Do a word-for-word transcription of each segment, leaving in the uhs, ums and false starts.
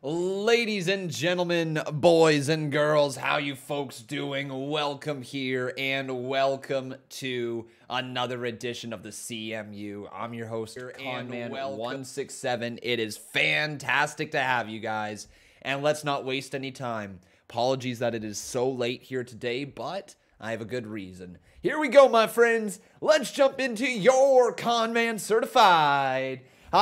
Ladies and gentlemen, boys and girls, how you folks doing? Welcome here and welcome to another edition of the C M U. I'm your host, Conman one six seven. It is fantastic to have you guys, and let's not waste any time. Apologies that it is so late here today, but I have a good reason. Here we go, my friends. Let's jump into your Conman Certified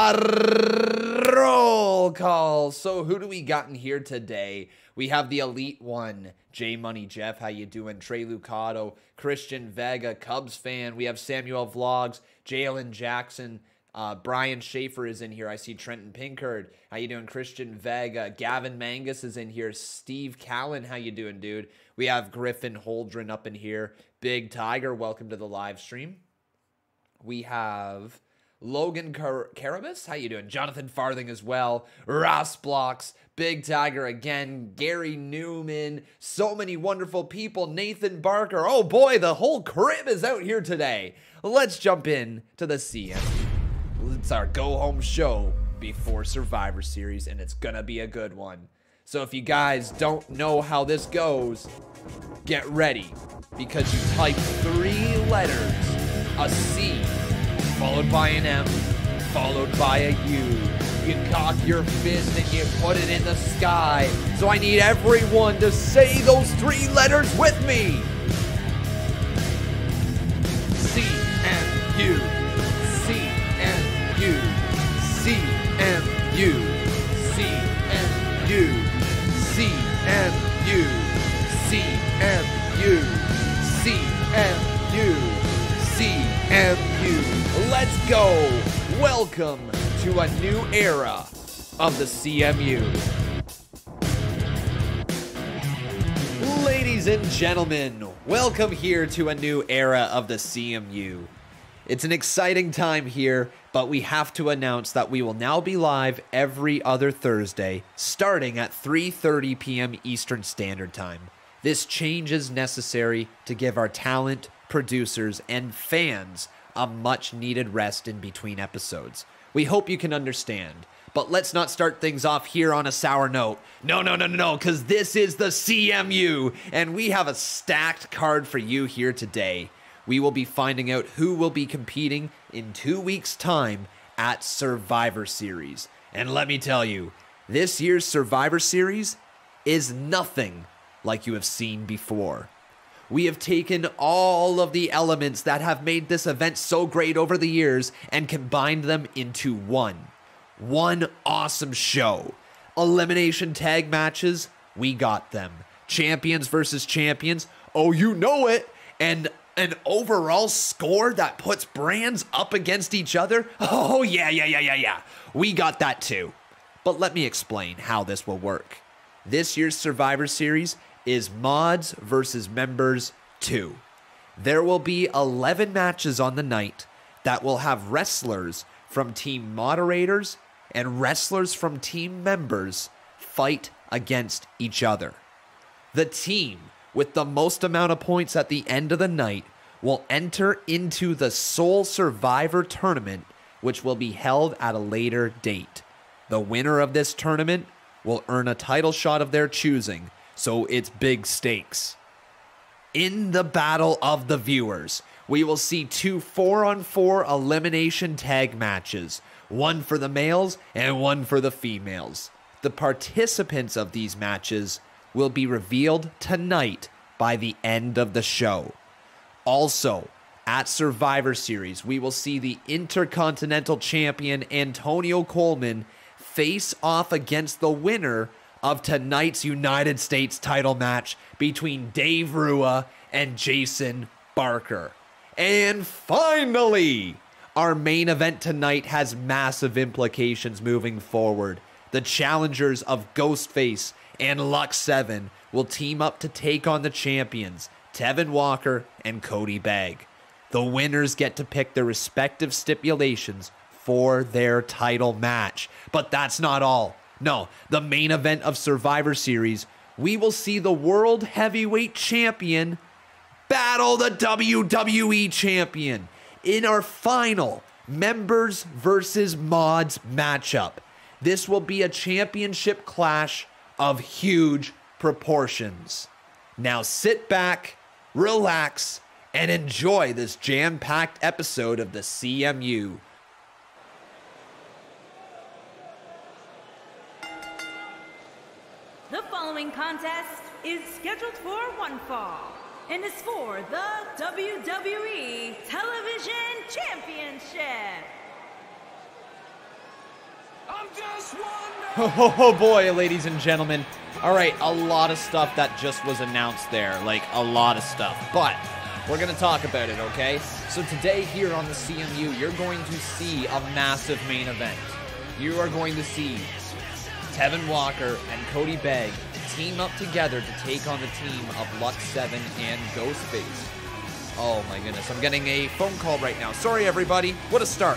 roll call. So who do we got in here today? We have the Elite One, J Money Jeff. How you doing? Trey Lucado, Christian Vega, Cubs fan. We have Samuel Vlogs, Jalen Jackson, uh, Brian Schaefer is in here. I see Trenton Pinkard. How you doing? Christian Vega, Gavin Mangus is in here. Steve Callan, how you doing, dude? We have Griffin Holdren up in here. Big Tiger, welcome to the live stream. We have Logan Car Carabas, how you doing? Jonathan Farthing as well. Ross Blocks, Big Tiger again. Gary Newman, so many wonderful people. Nathan Barker. Oh boy, the whole crib is out here today. Let's jump in to the C M. It's our go-home show before Survivor Series, and it's gonna be a good one. So if you guys don't know how this goes, get ready, because you type three letters, a C, followed by an M, followed by a U. You cock your fist and you put it in the sky. So I need everyone to say those three letters with me. C M U, C M U, C M U, C M U, C M U, C M U, C M U, C M U. Let's go! Welcome to a new era of the C M U. Ladies and gentlemen, welcome here to a new era of the C M U. It's an exciting time here, but we have to announce that we will now be live every other Thursday, starting at three thirty p m Eastern Standard Time. This change is necessary to give our talent, producers, and fans a much-needed rest in between episodes. We hope you can understand, but let's not start things off here on a sour note. No, no, no, no, no, because this is the C M U, and we have a stacked card for you here today. We will be finding out who will be competing in two weeks' time at Survivor Series. And let me tell you, this year's Survivor Series is nothing like you have seen before. We have taken all of the elements that have made this event so great over the years and combined them into one. One awesome show. Elimination tag matches, we got them. Champions versus champions, oh you know it. And an overall score that puts brands up against each other, oh yeah, yeah, yeah, yeah, yeah. We got that too. But let me explain how this will work. This year's Survivor Series is mods versus members two. There will be eleven matches on the night that will have wrestlers from team moderators and wrestlers from team members fight against each other. The team with the most amount of points at the end of the night will enter into the Sole Survivor Tournament, which will be held at a later date. The winner of this tournament will earn a title shot of their choosing, so it's big stakes. In the Battle of the Viewers, we will see two four on four elimination tag matches, one for the males and one for the females. The participants of these matches will be revealed tonight by the end of the show. Also, at Survivor Series, we will see the Intercontinental Champion Antonio Coleman face off against the winner of tonight's United States title match between Dave Rua and Jason Barker. And finally, our main event tonight has massive implications moving forward. The challengers of Ghostface and Lux seven will team up to take on the champions, Tevin Walker and Cody Bagg. The winners get to pick their respective stipulations for their title match. But that's not all. No, the main event of Survivor Series, we will see the World Heavyweight Champion battle the W W E Champion in our final members versus mods matchup. This will be a championship clash of huge proportions. Now sit back, relax, and enjoy this jam-packed episode of the C M U. The following contest is scheduled for one fall and is for the W W E Television Championship. I'm just Oh, oh boy, ladies and gentlemen. All right, a lot of stuff that just was announced there, like a lot of stuff. But we're going to talk about it, okay? So today here on the C M U, you're going to see a massive main event. You are going to see Tevin Walker and Cody Begg team up together to take on the team of Lux seven and Ghostface. Oh my goodness, I'm getting a phone call right now. Sorry everybody, what a start.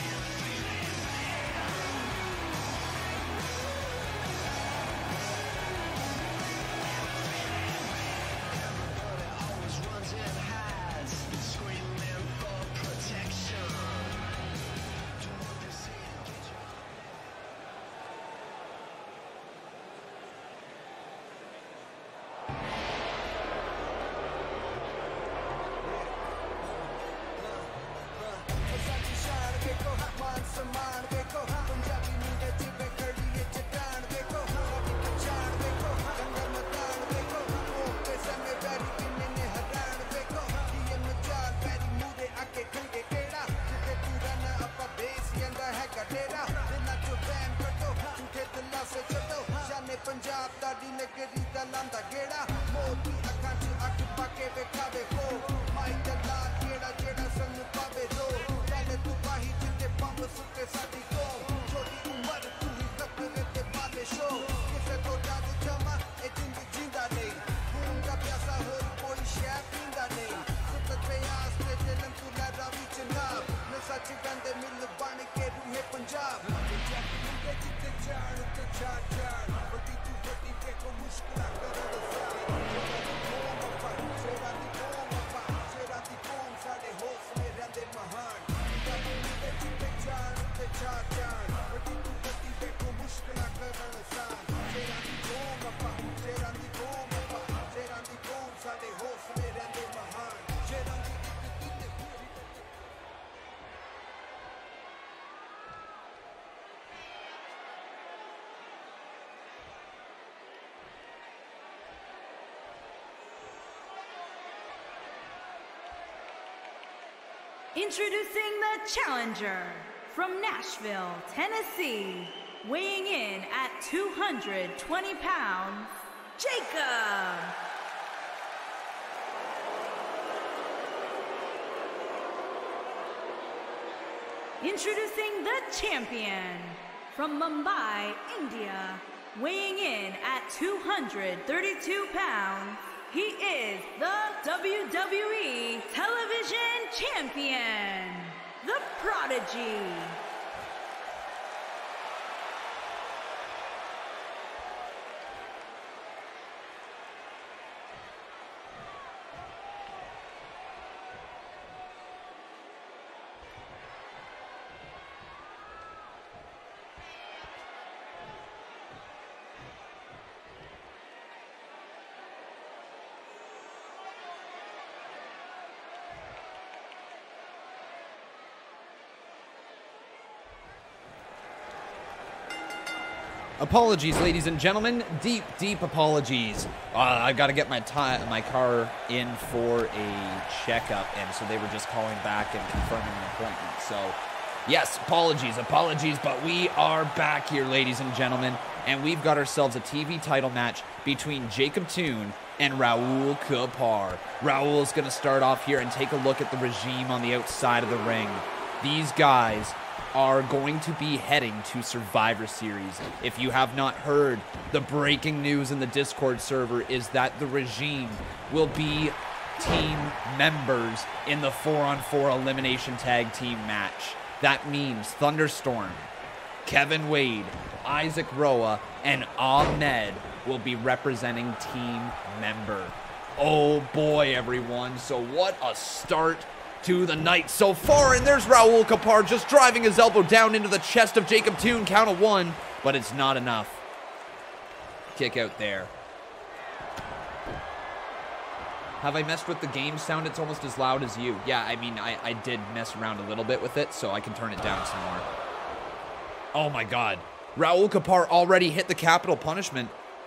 Introducing the challenger from Nashville, Tennessee, weighing in at two hundred twenty pounds, Jacob. Introducing the champion from Mumbai, India, weighing in at two hundred thirty-two pounds, he is the W W E Television Champion, the Prodigy. Apologies, ladies and gentlemen. Deep, deep apologies. Uh, I've got to get my my car in for a checkup, and so they were just calling back and confirming an appointment. So, yes, apologies, apologies, but we are back here, ladies and gentlemen, and we've got ourselves a T V title match between Jacob Toon and Raul Kapar. Raul's going to start off here and take a look at the regime on the outside of the ring. These guys are going to be heading to Survivor Series. If you have not heard, the breaking news in the Discord server is that the regime will be team members in the four on four elimination tag team match. That means Thunderstorm, Kevin Wade, Isaac Roa, and Ahmed will be representing team member. Oh boy, everyone. So what a start to the night so far, and there's Raul Kapar just driving his elbow down into the chest of Jacob Toon. Count of one. but it's not enough. Kick out there. Have I messed with the game sound? It's almost as loud as you. Yeah, I mean, I, I did mess around a little bit with it, so I can turn it down some more. Oh my god. Raul Kapar already hit the capital punishment.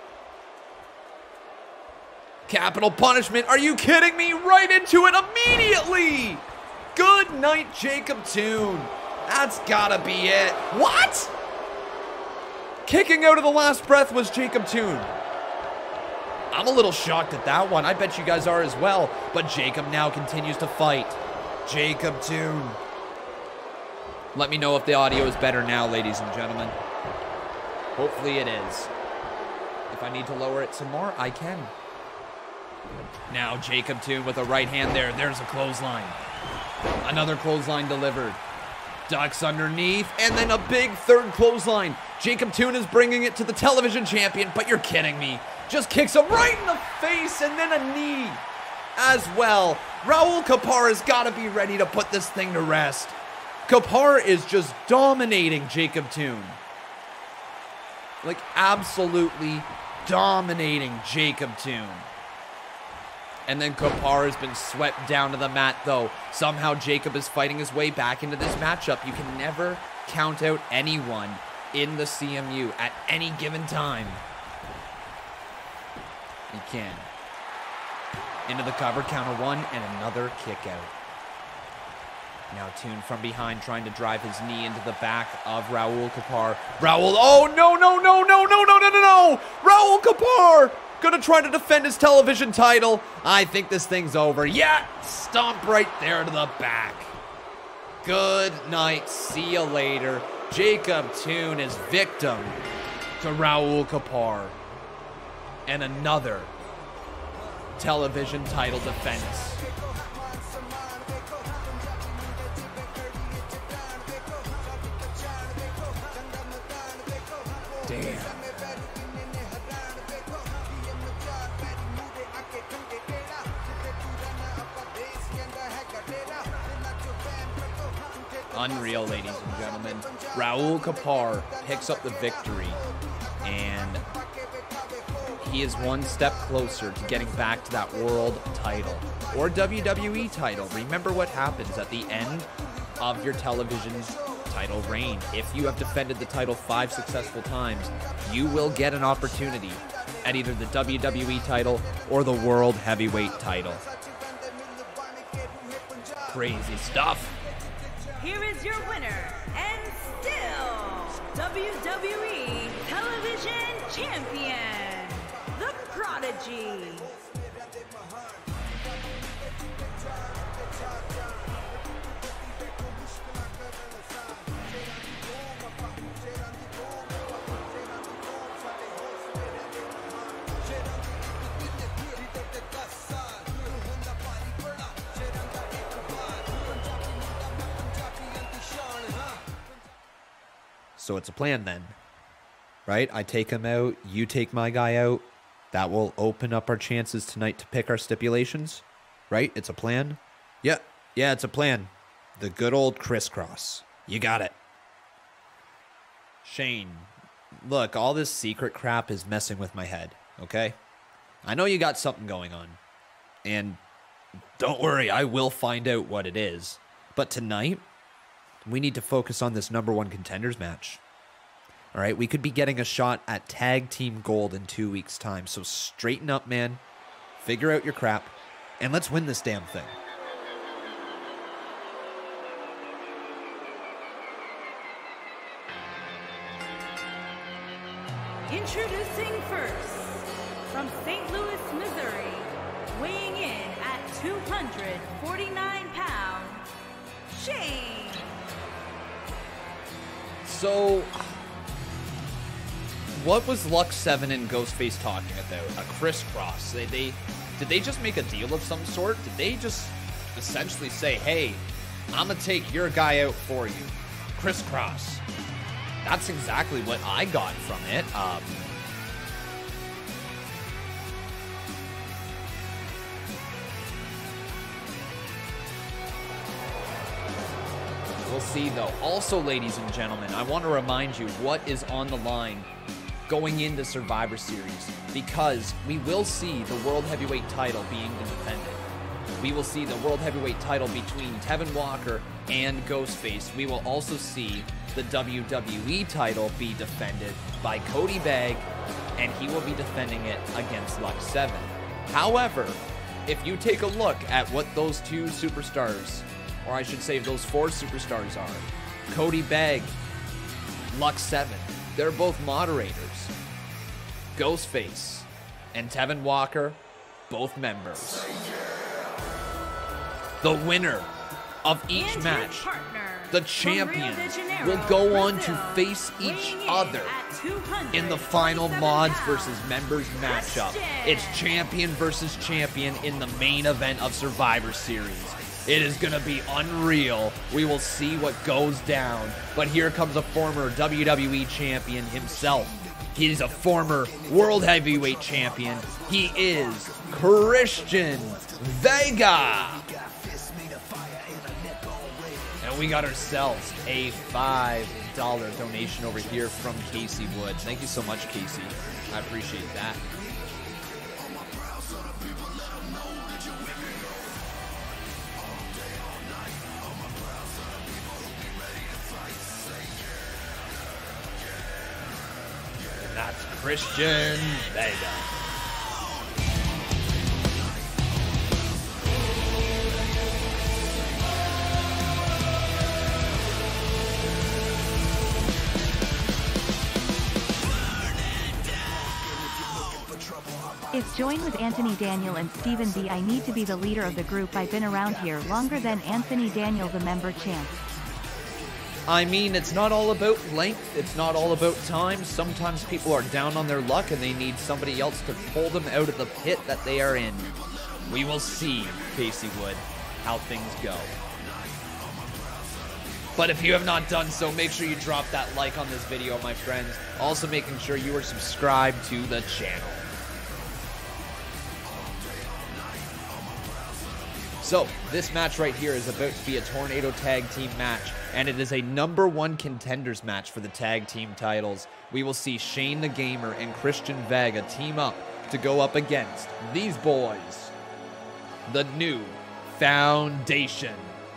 Capital punishment. Are you kidding me? Right into it immediately. Good night, Jacob Toon. That's gotta be it. What? Kicking out of the last breath was Jacob Toon. I'm a little shocked at that one. I bet you guys are as well. But Jacob now continues to fight. Jacob Toon. Let me know if the audio is better now, ladies and gentlemen. Hopefully it is. If I need to lower it some more, I can. Now Jacob Toon with a right hand there. There's a clothesline. Another clothesline delivered. Ducks underneath, and then a big third clothesline. Jacob Toon is bringing it to the television champion, but you're kidding me. Just kicks him right in the face, and then a knee as well. Raul Kapar has got to be ready to put this thing to rest. Kapar is just dominating Jacob Toon. Like, absolutely dominating Jacob Toon. And then Kapar has been swept down to the mat, though. Somehow Jacob is fighting his way back into this matchup. You can never count out anyone in the C M U at any given time. You can. Into the cover, count of one, and another kick out. Now Toon from behind trying to drive his knee into the back of Raul Kapar. Raul, oh no, no, no, no, no, no, no, no, no! Raul Kapar gonna try to defend his television title. I think this thing's over. Yeah, stomp right there to the back. Good night, see you later. Jacob Toon is victim to Raul Kapar. And another television title defense. Damn. Unreal, ladies and gentlemen. Raul Kapar picks up the victory, and he is one step closer to getting back to that world title or W W E title. Remember what happens at the end of your television title reign. If you have defended the title five successful times, you will get an opportunity at either the W W E title or the World Heavyweight title. Crazy stuff. Here is your winner, and still W W E Television Champion, The Prodigy. So it's a plan then, right? I take him out, you take my guy out. That will open up our chances tonight to pick our stipulations, right? It's a plan. Yeah, yeah, it's a plan. The good old crisscross. You got it. Shane, look, all this secret crap is messing with my head, okay? I know you got something going on. And don't worry, I will find out what it is. But tonight, we need to focus on this number one contenders match. All right, we could be getting a shot at tag team gold in two weeks' time. So straighten up, man. Figure out your crap. And let's win this damn thing. Introducing first, from Saint Louis, Missouri, weighing in at two hundred forty-nine pounds, Shane. So, what was Lux seven and Ghostface talking about? A crisscross. They, they, did they just make a deal of some sort? Did they just essentially say, hey, I'm going to take your guy out for you? Crisscross. That's exactly what I got from it. Um, We'll see, though. Also, ladies and gentlemen, I want to remind you what is on the line going into Survivor Series, because we will see the World Heavyweight title being defended. We will see the World Heavyweight title between Tevin Walker and Ghostface. We will also see the W W E title be defended by Cody Bagg, and he will be defending it against Lux seven. However, if you take a look at what those two superstars, or I should say those four superstars are, Cody Bagg, Lux seven, they're both moderators. Ghostface and Tevin Walker, both members. The winner of each And match, his partner the from champion, Rio de Janeiro, will go on to Brazil, face each weighing in other at two hundred in the final mods pounds, versus members matchup. Christian. It's champion versus champion in the main event of Survivor Series. It is going to be unreal. We will see what goes down. But here comes a former W W E champion himself. He's a former World Heavyweight champion. He is Christian Vega. And we got ourselves a five dollar donation over here from Casey Wood. Thank you so much, Casey. I appreciate that. And that's Christian Vega. It's joined with Anthony Daniel and Stephen D. I need to be the leader of the group. I've been around here longer than Anthony Daniel, the member champ. I mean, it's not all about length. It's not all about time. Sometimes people are down on their luck and they need somebody else to pull them out of the pit that they are in. We will see, Casey Wood, how things go. But if you have not done so, make sure you drop that like on this video, my friends. Also making sure you are subscribed to the channel. So, this match right here is about to be a Tornado Tag Team match, and it is a number one contenders match for the tag team titles. We will see Shane the Gamer and Christian Vega team up to go up against these boys, the New Foundation.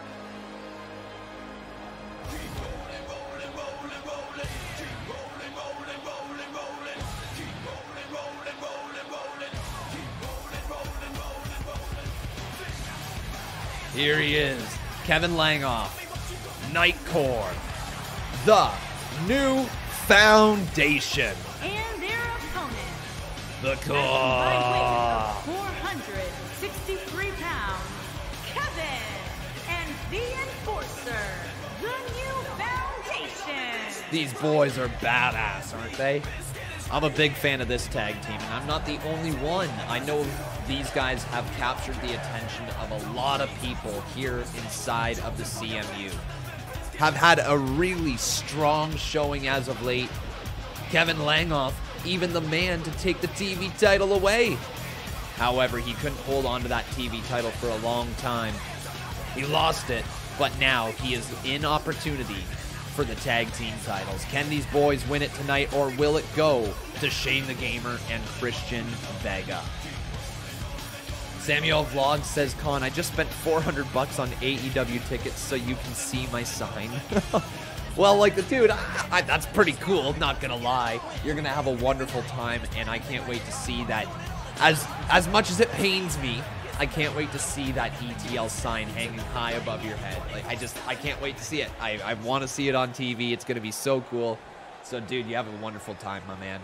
Here he is, Kevin Langoff, Nightcore, the New Foundation. And their opponent, The by weight of Core. four hundred sixty-three pounds, Kevin, and the Enforcer, the New Foundation. These boys are badass, aren't they? I'm a big fan of this tag team, and I'm not the only one. I know these guys have captured the attention of a lot of people here inside of the C M U. Have had a really strong showing as of late. Kevin Langoff, even the man to take the T V title away. However, he couldn't hold on to that T V title for a long time. He lost it, but now he is in opportunity for the tag team titles. Can these boys win it tonight, or will it go to Shane the Gamer and Christian Vega? Samuel Vlog says, Con, I just spent four hundred bucks on A E W tickets so you can see my sign. Well, like the dude, I, I, that's pretty cool, not gonna lie. You're gonna have a wonderful time, and I can't wait to see that. As, as much as it pains me, I can't wait to see that E T L sign hanging high above your head. Like, I just, I can't wait to see it. I, I want to see it on T V. It's going to be so cool. So, dude, you have a wonderful time, my man.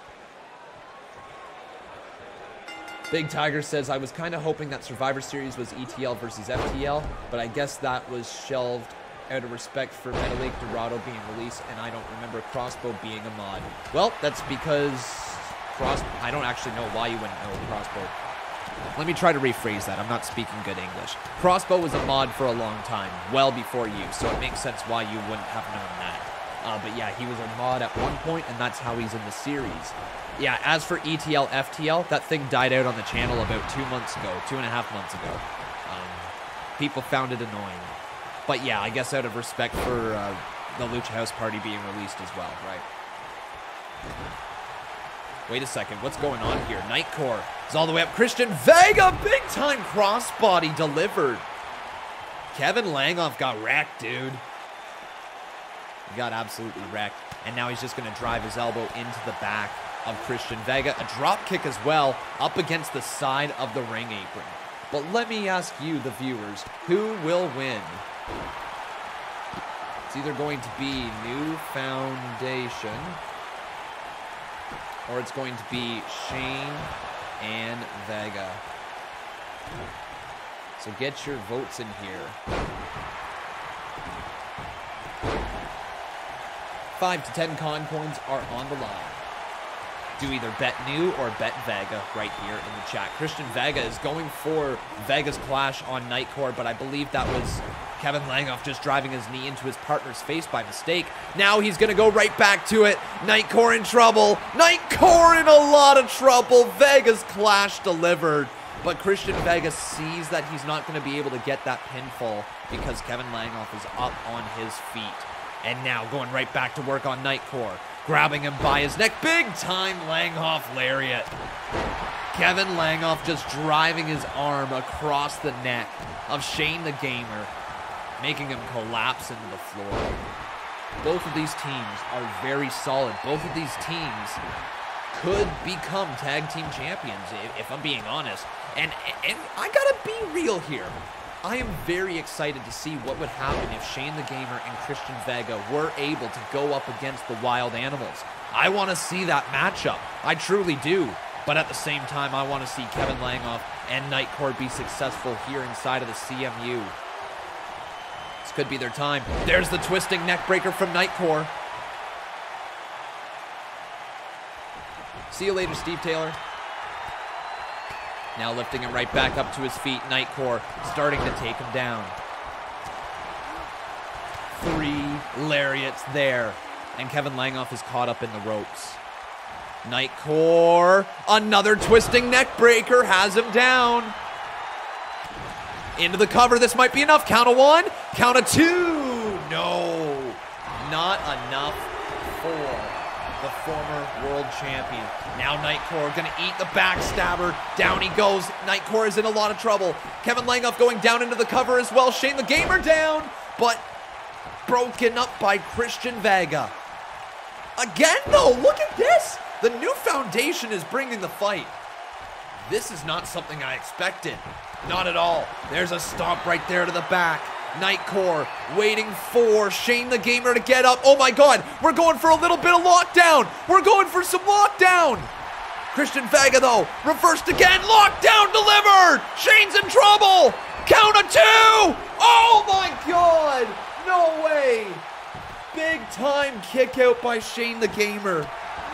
Big Tiger says, I was kind of hoping that Survivor Series was E T L versus F T L, but I guess that was shelved out of respect for Metal Lake Dorado being released, and I don't remember Crossbow being a mod. Well, that's because Cross... I don't actually know why you wouldn't know Crossbow. Let me try to rephrase that. I'm not speaking good English. Crossbow was a mod for a long time, well before you, so it makes sense why you wouldn't have known that. Uh, but yeah, he was a mod at one point, and that's how he's in the series. Yeah, as for E T L, F T L, that thing died out on the channel about two months ago, two and a half months ago. Um, people found it annoying. But yeah, I guess out of respect for uh, the Lucha House Party being released as well, right? Wait a second, what's going on here? Nightcore is all the way up. Christian Vega, big time crossbody delivered. Kevin Langoff got wrecked, dude. He got absolutely wrecked. And now he's just going to drive his elbow into the back of Christian Vega. A drop kick as well, up against the side of the ring apron. But let me ask you, the viewers, who will win? It's either going to be New Foundation, or it's going to be Shane and Vega. So get your votes in here. Five to ten con coins are on the line. Do either bet New or bet Vega right here in the chat. Christian Vega is going for Vega's clash on Nightcore, but I believe that was Kevin Langoff just driving his knee into his partner's face by mistake. Now he's going to go right back to it. Nightcore in trouble. Nightcore in a lot of trouble. Vega's clash delivered. But Christian Vega sees that he's not going to be able to get that pinfall because Kevin Langoff is up on his feet. And now going right back to work on Nightcore. Grabbing him by his neck. Big time Langoff lariat. Kevin Langoff just driving his arm across the neck of Shane the Gamer, making him collapse into the floor. Both of these teams are very solid. Both of these teams could become tag team champions, if I'm being honest. And, and I gotta be real here. I am very excited to see what would happen if Shane the Gamer and Christian Vega were able to go up against the Wild Animals. I want to see that matchup. I truly do. But at the same time, I want to see Kevin Langoff and Nightcore be successful here inside of the C M U. This could be their time. There's the twisting neckbreaker from Nightcore. See you later, Steve Taylor. Now lifting him right back up to his feet. Nightcore starting to take him down. Three lariats there. And Kevin Langoff is caught up in the ropes. Nightcore, another twisting neck breaker, has him down. Into the cover, this might be enough. Count of one, count of two. No, not enough for the former world champion. Now Nightcore gonna eat the backstabber. Down he goes. Nightcore is in a lot of trouble. Kevin Langoff going down into the cover as well. Shane the Gamer down, but broken up by Christian Vega. Again though, look at this. The New Foundation is bringing the fight. This is not something I expected. Not at all. There's a stomp right there to the back. Nightcore waiting for Shane the Gamer to get up. Oh my God, we're going for a little bit of lockdown. We're going for some lockdown. Christian Vega though, reversed again. Lockdown delivered. Shane's in trouble. Count of two. Oh my God, no way. Big time kick out by Shane the Gamer.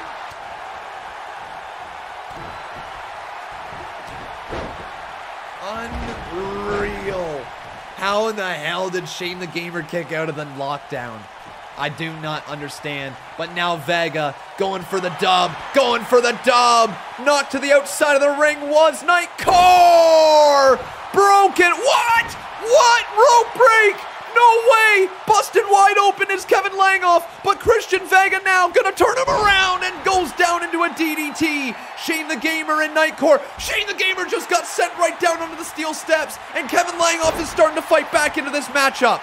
Unreal. How in the hell did Shane the Gamer kick out of the lockdown? I do not understand. But now Vega going for the dub. Going for the dub. Knocked to the outside of the ring was Nightcore. Broken. What? What? Rope break. No way. Busted wide open is Kevin Langoff. But Christian Vega now going to turn him around and goes down into a D D T. Shane the Gamer and Nightcore. Shane the Gamer just got sent right down onto the steel steps. And Kevin Langoff is starting to fight back into this matchup.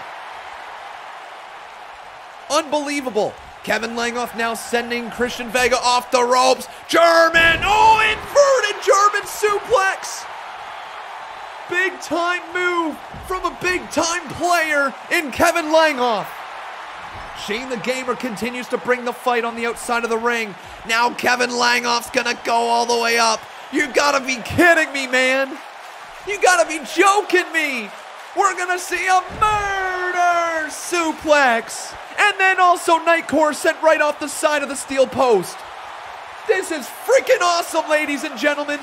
Unbelievable. Kevin Langoff now sending Christian Vega off the ropes. German. Oh, inverted German suplex. Big time move from a big time player in Kevin Langoff. Shane the Gamer continues to bring the fight on the outside of the ring. Now Kevin Langoff's gonna go all the way up. You gotta be kidding me, man. You gotta be joking me. We're gonna see a murder suplex. And then also Nightcore sent right off the side of the steel post. This is freaking awesome, ladies and gentlemen.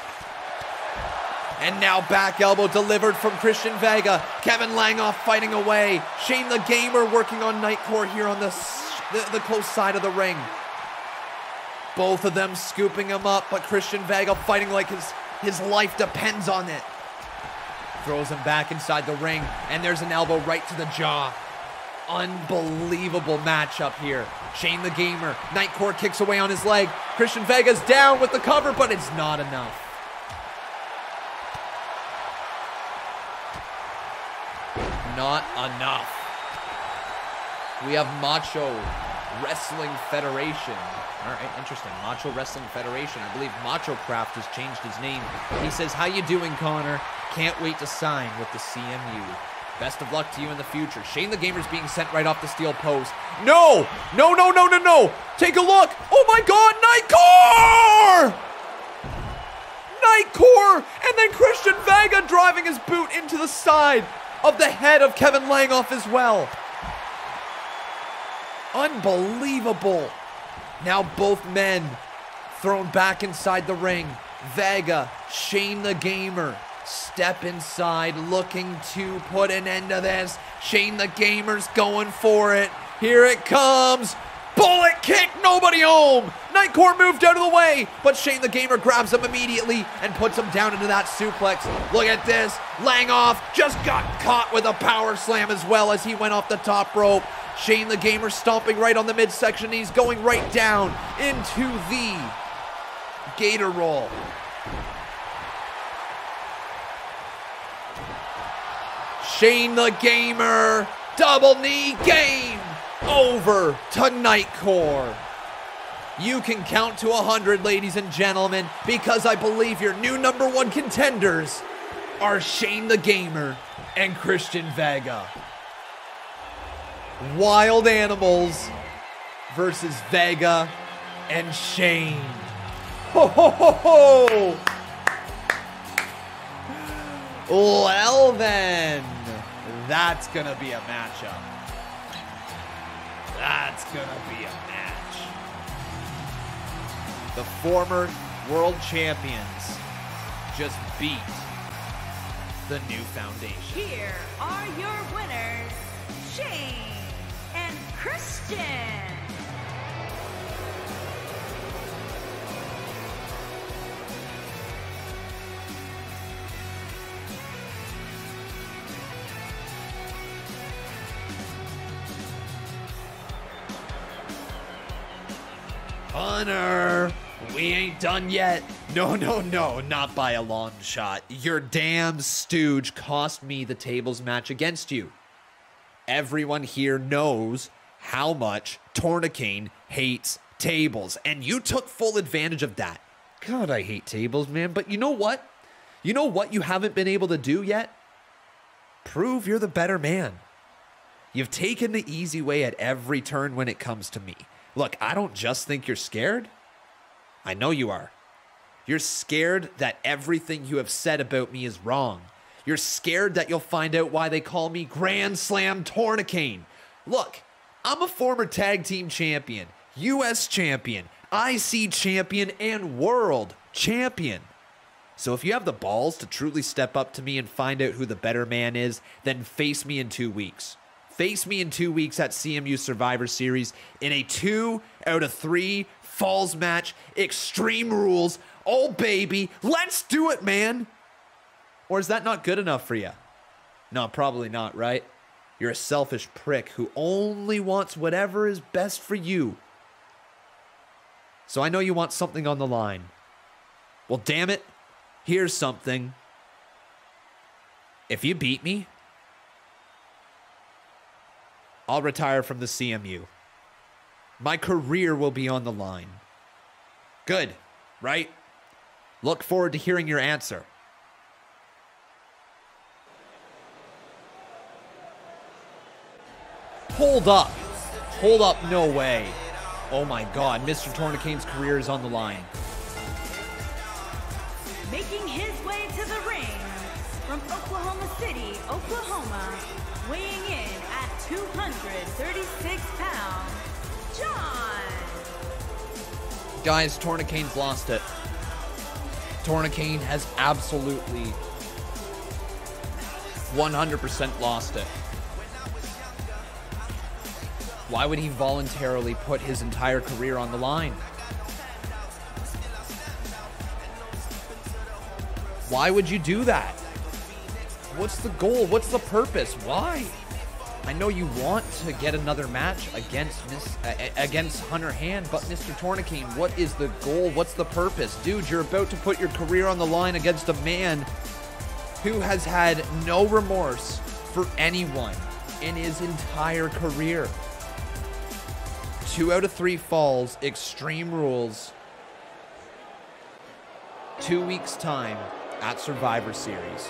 And now back elbow delivered from Christian Vega. Kevin Langoff fighting away. Shane the Gamer working on Nightcore here on the, the, the close side of the ring. Both of them scooping him up, but Christian Vega fighting like his, his life depends on it. Throws him back inside the ring, and there's an elbow right to the jaw. Unbelievable matchup here. Shane the Gamer, Nightcore kicks away on his leg. Christian Vega's down with the cover, but it's not enough. Not enough. We have Macho Wrestling Federation. All right, interesting. Macho Wrestling Federation. I believe Macho Craft has changed his name. He says, how you doing, Connor? Can't wait to sign with the C M U. Best of luck to you in the future. Shane the Gamer's being sent right off the steel post. No! No, no, no, no, no! Take a look! Oh my god, Nightcore! Nightcore! And then Christian Vega driving his boot into the side of the head of Kevin Langoff as well. Unbelievable. Now both men thrown back inside the ring. Vega, Shane the Gamer, step inside, looking to put an end to this. Shane the Gamer's going for it. Here it comes. Bullet kick, nobody home. Nightcore moved out of the way, but Shane the Gamer grabs him immediately and puts him down into that suplex. Look at this. Langoff just got caught with a power slam as well as he went off the top rope. Shane the Gamer stomping right on the midsection. He's going right down into the Gator Roll. Shane the Gamer, double knee game, over to Nightcore. You can count to one hundred, ladies and gentlemen, because I believe your new number one contenders are Shane the Gamer and Christian Vega. Wild Animals versus Vega and Shane. Ho, ho, ho, ho! Well then, that's gonna be a matchup. That's gonna be a match. The former world champions just beat the new foundation. Here are your winners, Shane and Christian. Hunter, we ain't done yet. No, no, no, not by a long shot. Your damn stooge cost me the tables match against you. Everyone here knows how much Tournicane hates tables, and you took full advantage of that. God, I hate tables, man, but you know what? You know what you haven't been able to do yet? Prove you're the better man. You've taken the easy way at every turn when it comes to me. Look, I don't just think you're scared. I know you are. You're scared that everything you have said about me is wrong. You're scared that you'll find out why they call me Grand Slam Tournicane. Look, I'm a former tag team champion, U S champion, I C champion, and world champion. So if you have the balls to truly step up to me and find out who the better man is, then face me in two weeks. Face me in two weeks at C M U Survivor Series in a two out of three falls match, Extreme Rules. Oh, baby, let's do it, man. Or is that not good enough for you? No, probably not, right? You're a selfish prick who only wants whatever is best for you. So I know you want something on the line. Well, damn it, here's something. If you beat me, I'll retire from the C M U. My career will be on the line. Good, right? Look forward to hearing your answer. Hold up. Hold up, no way. Oh my god, Mister Tournicane's career is on the line. Making his way to the ring from Oklahoma City, Oklahoma, weighing in at two hundred thirty-six pounds, John. Guys, Tournicane's lost it. Tournicane has absolutely one hundred percent lost it. Why would he voluntarily put his entire career on the line? Why would you do that? What's the goal? What's the purpose? Why? I know you want to get another match against Miss, uh, against Hunter Hand, but Mister Tourniquet, what is the goal? What's the purpose? Dude, you're about to put your career on the line against a man who has had no remorse for anyone in his entire career. Two out of three falls, Extreme Rules. Two weeks' time at Survivor Series.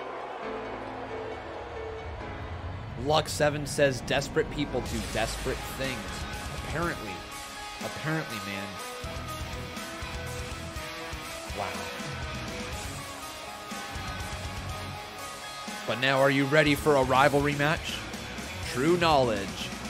Lux seven says desperate people do desperate things. Apparently. Apparently, man. Wow. But now, are you ready for a rivalry match? True Knowledge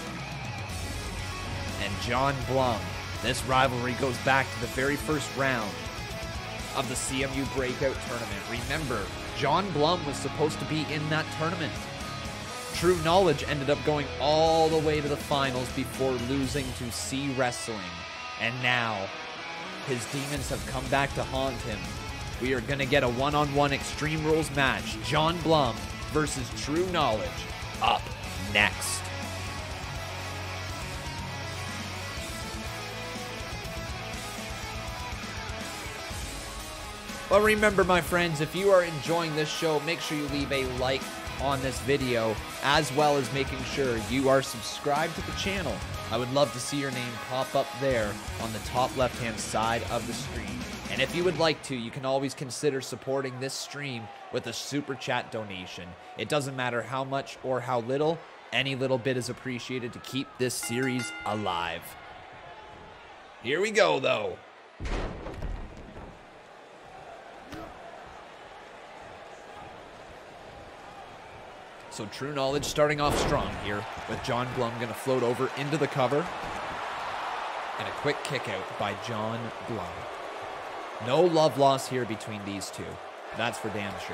and John Blum. This rivalry goes back to the very first round of the C M U Breakout Tournament. Remember, John Blum was supposed to be in that tournament. True Knowledge ended up going all the way to the finals before losing to C Wrestling. And now, his demons have come back to haunt him. We are going to get a one-on-one Extreme Rules match. John Blum versus True Knowledge up next. Well, remember, my friends, if you are enjoying this show, make sure you leave a like on this video, as well as making sure you are subscribed to the channel. I would love to see your name pop up there on the top left-hand side of the screen. And if you would like to, you can always consider supporting this stream with a super chat donation. It doesn't matter how much or how little, any little bit is appreciated to keep this series alive. Here we go, though. So True Knowledge starting off strong here, with John Blum going to float over into the cover. And a quick kick out by John Blum. No love lost here between these two. That's for damn sure.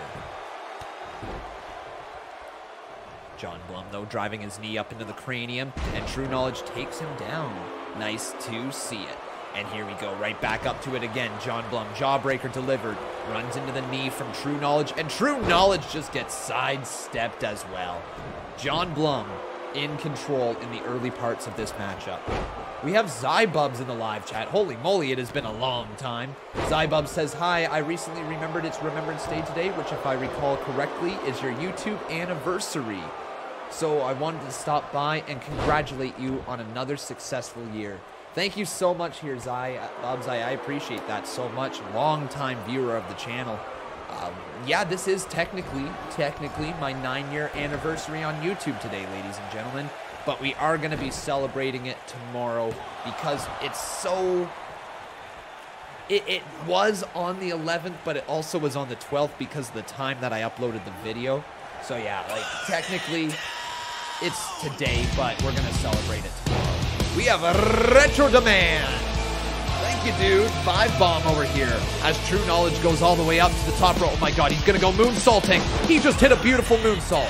John Blum, though, driving his knee up into the cranium, and True Knowledge takes him down. Nice to see it. And here we go, right back up to it again. John Blum, jawbreaker delivered, runs into the knee from True Knowledge, and True Knowledge just gets sidestepped as well. John Blum in control in the early parts of this matchup. We have Zybubs in the live chat. Holy moly, it has been a long time. Zybubs says, hi, I recently remembered it's Remembrance Day today, which if I recall correctly is your YouTube anniversary. So I wanted to stop by and congratulate you on another successful year. Thank you so much here, Zai. Bubs, I, I appreciate that so much. Long-time viewer of the channel. Um, yeah, this is technically, technically my nine-year anniversary on YouTube today, ladies and gentlemen. But we are going to be celebrating it tomorrow because it's so... It, it was on the eleventh, but it also was on the twelfth because of the time that I uploaded the video. So yeah, like, technically, it's today, but we're going to celebrate it tomorrow. We have a Retro Demand. Thank you, dude. Five bomb over here as True Knowledge goes all the way up to the top row. Oh my god, he's going to go moonsaulting. He just hit a beautiful moonsault.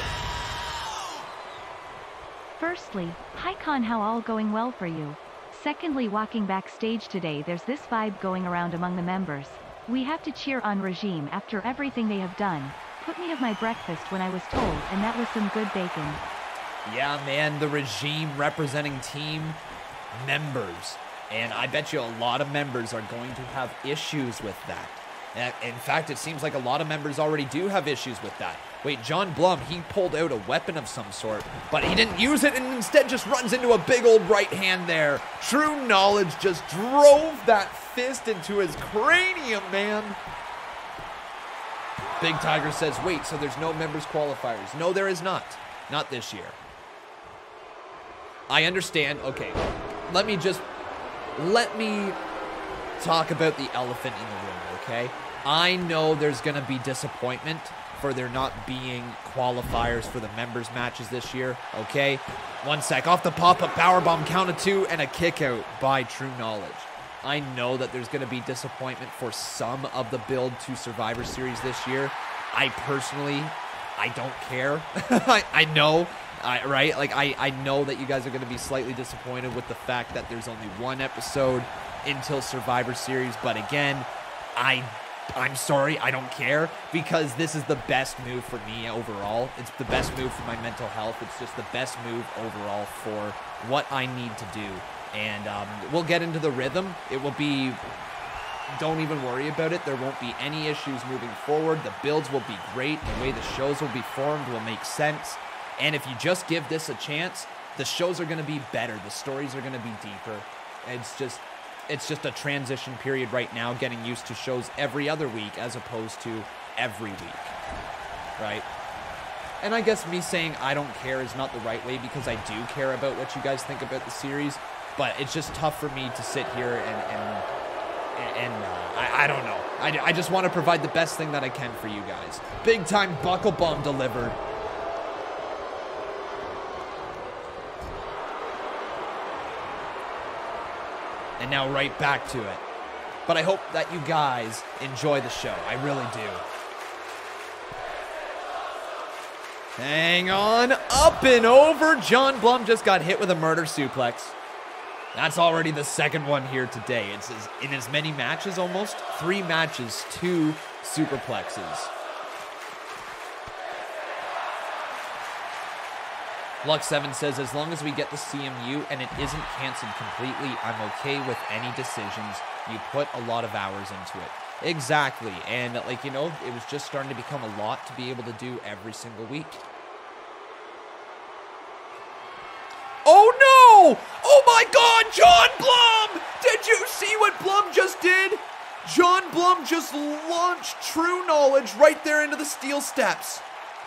Firstly, hi Con, how all going well for you? Secondly, walking backstage today, there's this vibe going around among the members. We have to cheer on Regime after everything they have done. Put me of my breakfast when I was told, and that was some good bacon. Yeah, man, the Regime representing team members. And I bet you a lot of members are going to have issues with that. In fact, it seems like a lot of members already do have issues with that. Wait, John Blum, he pulled out a weapon of some sort, but he didn't use it and instead just runs into a big old right hand there. True Knowledge just drove that fist into his cranium, man. Big Tiger says, wait, so there's no members qualifiers. No, there is not. Not this year. I understand. Okay, let me just, let me talk about the elephant in the room, okay? I know there's going to be disappointment for there not being qualifiers for the members matches this year, okay? One sec, off the pop-up powerbomb, count of two, and a kick out by True Knowledge. I know that there's going to be disappointment for some of the build to Survivor Series this year. I personally, I don't care. I, I know, I, right? Like, I, I know that you guys are going to be slightly disappointed with the fact that there's only one episode until Survivor Series, but again, I I'm sorry, I don't care, because this is the best move for me overall. It's the best move for my mental health. It's just the best move overall for what I need to do. And um, we'll get into the rhythm. It will be, don't even worry about it. There won't be any issues moving forward. The builds will be great. The way the shows will be formed will make sense. And if you just give this a chance, the shows are going to be better. The stories are going to be deeper. It's just, it's just a transition period right now, getting used to shows every other week as opposed to every week, right? And I guess me saying I don't care is not the right way, because I do care about what you guys think about the series, but it's just tough for me to sit here and, and, and uh, I, I don't know. I, I just want to provide the best thing that I can for you guys. Big time buckle bomb delivered. And now right back to it. But I hope that you guys enjoy the show. I really do. Hang on. Up and over. John Blum just got hit with a murder suplex. That's already the second one here today. It's in as many matches almost. Three matches, two superplexes. Lux seven says, as long as we get the C M U and it isn't canceled completely, I'm okay with any decisions. You put a lot of hours into it. Exactly. And, like, you know, it was just starting to become a lot to be able to do every single week. Oh, no! Oh, my God! John Blum! Did you see what Blum just did? John Blum just launched True Knowledge right there into the steel steps.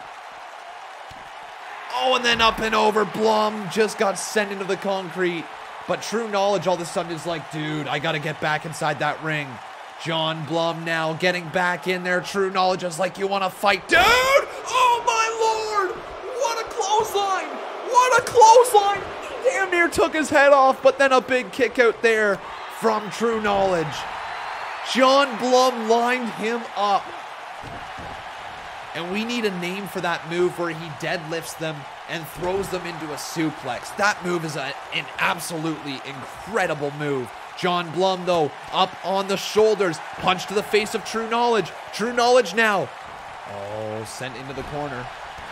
Oh, and then up and over. Blum just got sent into the concrete. But True Knowledge all of a sudden is like, dude, I got to get back inside that ring. John Blum now getting back in there. True Knowledge is like, you want to fight? Dude! Oh, my Lord! What a clothesline! What a clothesline! He damn near took his head off, but then a big kick out there from True Knowledge. John Blum lined him up. And we need a name for that move where he deadlifts them and throws them into a suplex. That move is a, an absolutely incredible move. John Blum, though, up on the shoulders. Punch to the face of True Knowledge. True Knowledge now. Oh, sent into the corner.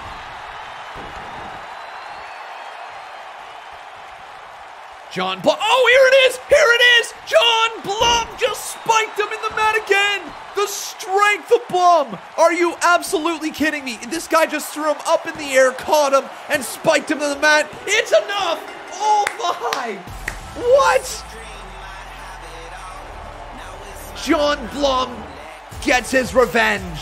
John Blum. Oh, here it is. Here it is. John Blum just spiked him in the mat again. The strength of Blum. Are you absolutely kidding me? This guy just threw him up in the air, caught him, and spiked him to the mat. It's enough. Oh, my. What? John Blum gets his revenge.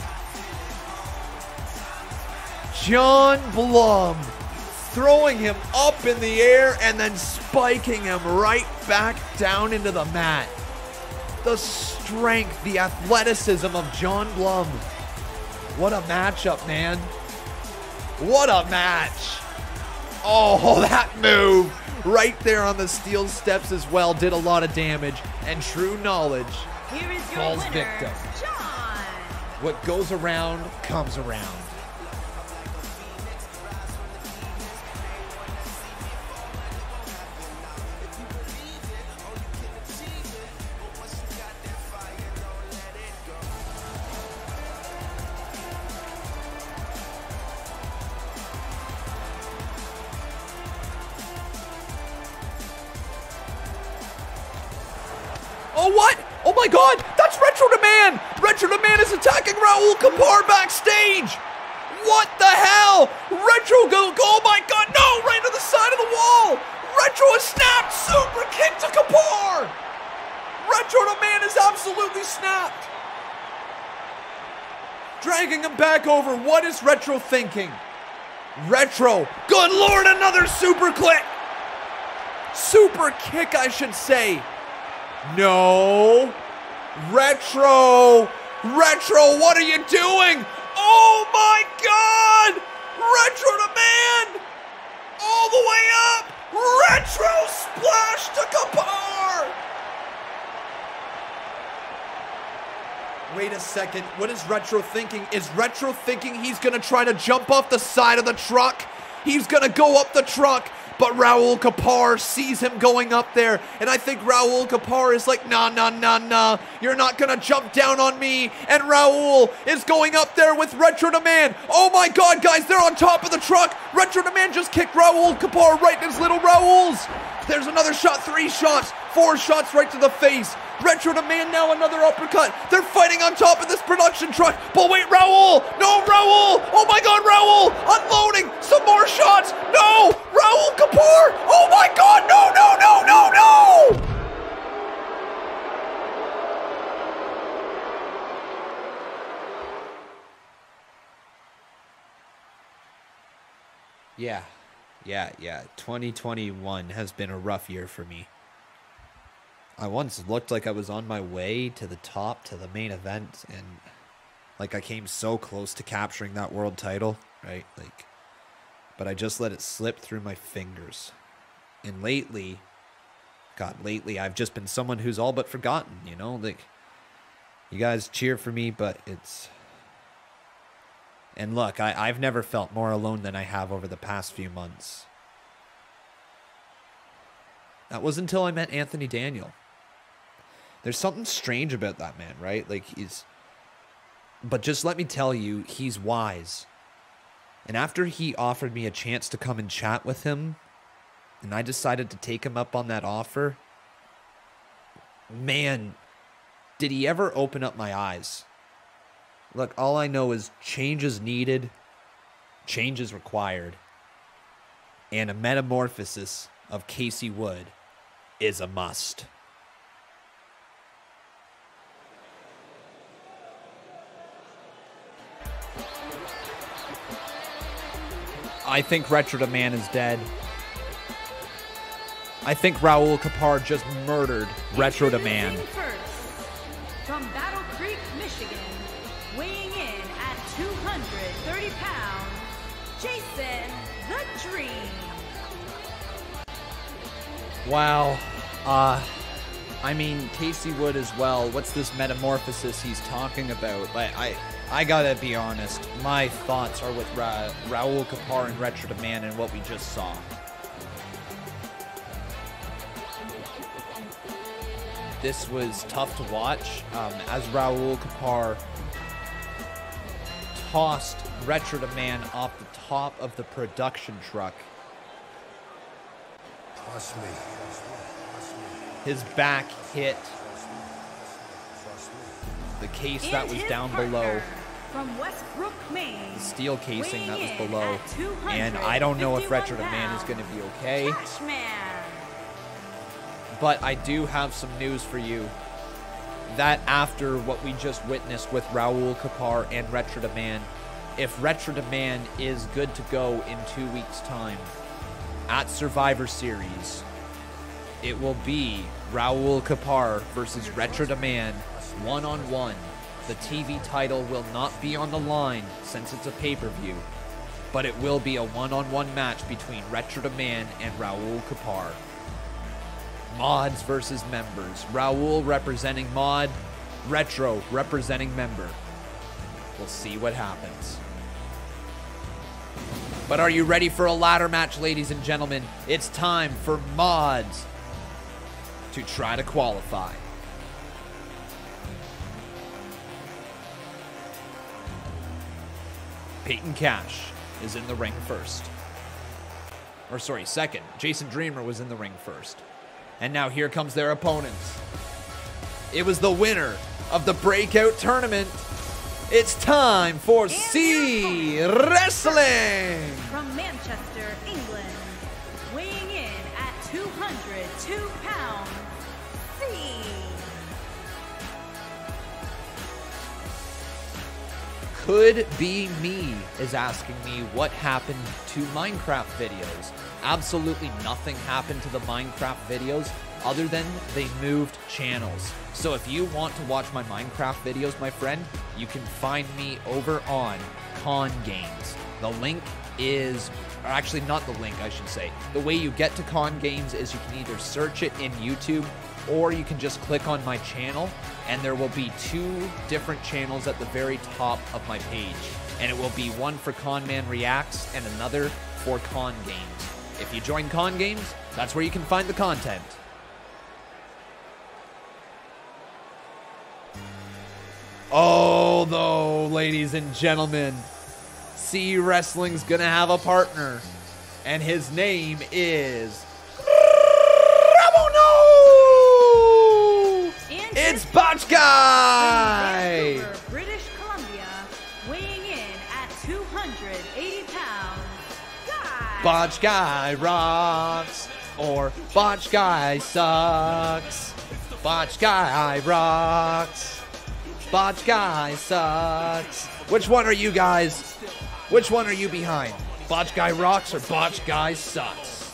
John Blum throwing him up in the air and then spiking him right back down into the mat. The strength, the athleticism of John Blum. What a matchup, man. What a match. Oh, that move right there on the steel steps as well did a lot of damage. And True Knowledge Here is your falls winner, victim. John. What goes around comes around. Oh, what? Oh, my God. That's Retro Demand. Retro Demand is attacking Raul Kapar backstage. What the hell? Retro go. Oh, my God. No, right to the side of the wall. Retro has snapped. Super kick to Kapar. Retro Demand is absolutely snapped. Dragging him back over. What is Retro thinking? Retro. Good Lord, another super click. Super kick, I should say. No. Retro. Retro, what are you doing? Oh my God. Retro Demand. All the way up. Retro splash to Kapar. Wait a second. What is Retro thinking? Is Retro thinking he's going to try to jump off the side of the truck? He's going to go up the truck, But Raul Kapar sees him going up there, and I think Raul Kapar is like, nah, nah, nah, nah, you're not gonna jump down on me. And Raul is going up there with Retro the Man. Oh my God, guys, they're on top of the truck. Retro the Man just kicked Raul Kapar right in his little Raul's. There's another shot, three shots, four shots right to the face. Retro the Man now another uppercut. They're fighting on top of this production truck. But wait, Raul! No, Raul! Oh my God, Raul! Unloading! Some more shots! No! Raul Kapar! Oh my God! No, no, no, no, no! Yeah, yeah, yeah. twenty twenty-one has been a rough year for me. I once looked like I was on my way to the top, to the main event, and like I came so close to capturing that world title, right? Like, but I just let it slip through my fingers. And lately, God, lately I've just been someone who's all but forgotten, you know? Like, you guys cheer for me, but it's... And look, I, I've never felt more alone than I have over the past few months. That was until I met Anthony Daniel. There's something strange about that man, right? Like, he's... But just let me tell you, he's wise. And after he offered me a chance to come and chat with him, and I decided to take him up on that offer, man, did he ever open up my eyes. Look, all I know is change is needed, change is required, and a metamorphosis of Casey Wood is a must. I think Retro the Man is dead. I think Raul Kapar just murdered Retro the Man. First, from Battle Creek, Michigan, weighing in at two hundred thirty pounds, Jason the Dream. Wow. Uh, I mean, Casey Wood as well. What's this metamorphosis he's talking about? Like, I, I gotta be honest. My thoughts are with Ra Raul Kapar and Retro the Man and what we just saw. This was tough to watch um, as Raul Kapar tossed Retro the Man off the top of the production truck. Trust me. His back hit the case And that was his down partner below, from Westbrook, Maine, the steel casing that was weighing in below, at two and I don't know if Retro fifty-one the Man is pounds, going to be okay, Cashman. but I do have some news for you. That after what we just witnessed with Raul Kapar and Retro the Man, if Retro the Man is good to go in two weeks' time at Survivor Series, it will be Raul Kapar versus Retro the Man one-on-one. The T V title will not be on the line since it's a pay-per-view, but it will be a one-on-one match between Retro the Man and Raul Kapar. Mods versus members. Raul representing mod, Retro representing member. We'll see what happens. But are you ready for a ladder match, ladies and gentlemen? It's time for mods to try to qualify. Peyton Cash is in the ring first. Or sorry, second. Jason Dreamer was in the ring first. And now here comes their opponents. It was the winner of the breakout tournament. It's time for And C your opponent, Wrestling. From Manchester, England, weighing in at two hundred two pounds, C. Could Be Me is asking me what happened to Minecraft videos. Absolutely nothing happened to the Minecraft videos other than they moved channels. So if you want to watch my Minecraft videos, my friend, you can find me over on Con Games. The link is, or actually not the link, I should say. The way you get to Con Games is you can either search it in YouTube or you can just click on my channel and there will be two different channels at the very top of my page. And it will be one for Conman Reacts and another for Con Games. If you join Con Games, that's where you can find the content. Oh, though, ladies and gentlemen, C Wrestling's gonna have a partner, and his name is Ramono! It's Botch Guy! Vancouver, British Columbia, weighing in at two hundred eighty pounds, Guy! Botch Guy rocks, or Botch Guy sucks. Botch Guy rocks. Botch Guy sucks. Which one are you guys? Which one are you behind? Botch Guy rocks or Botch Guy sucks?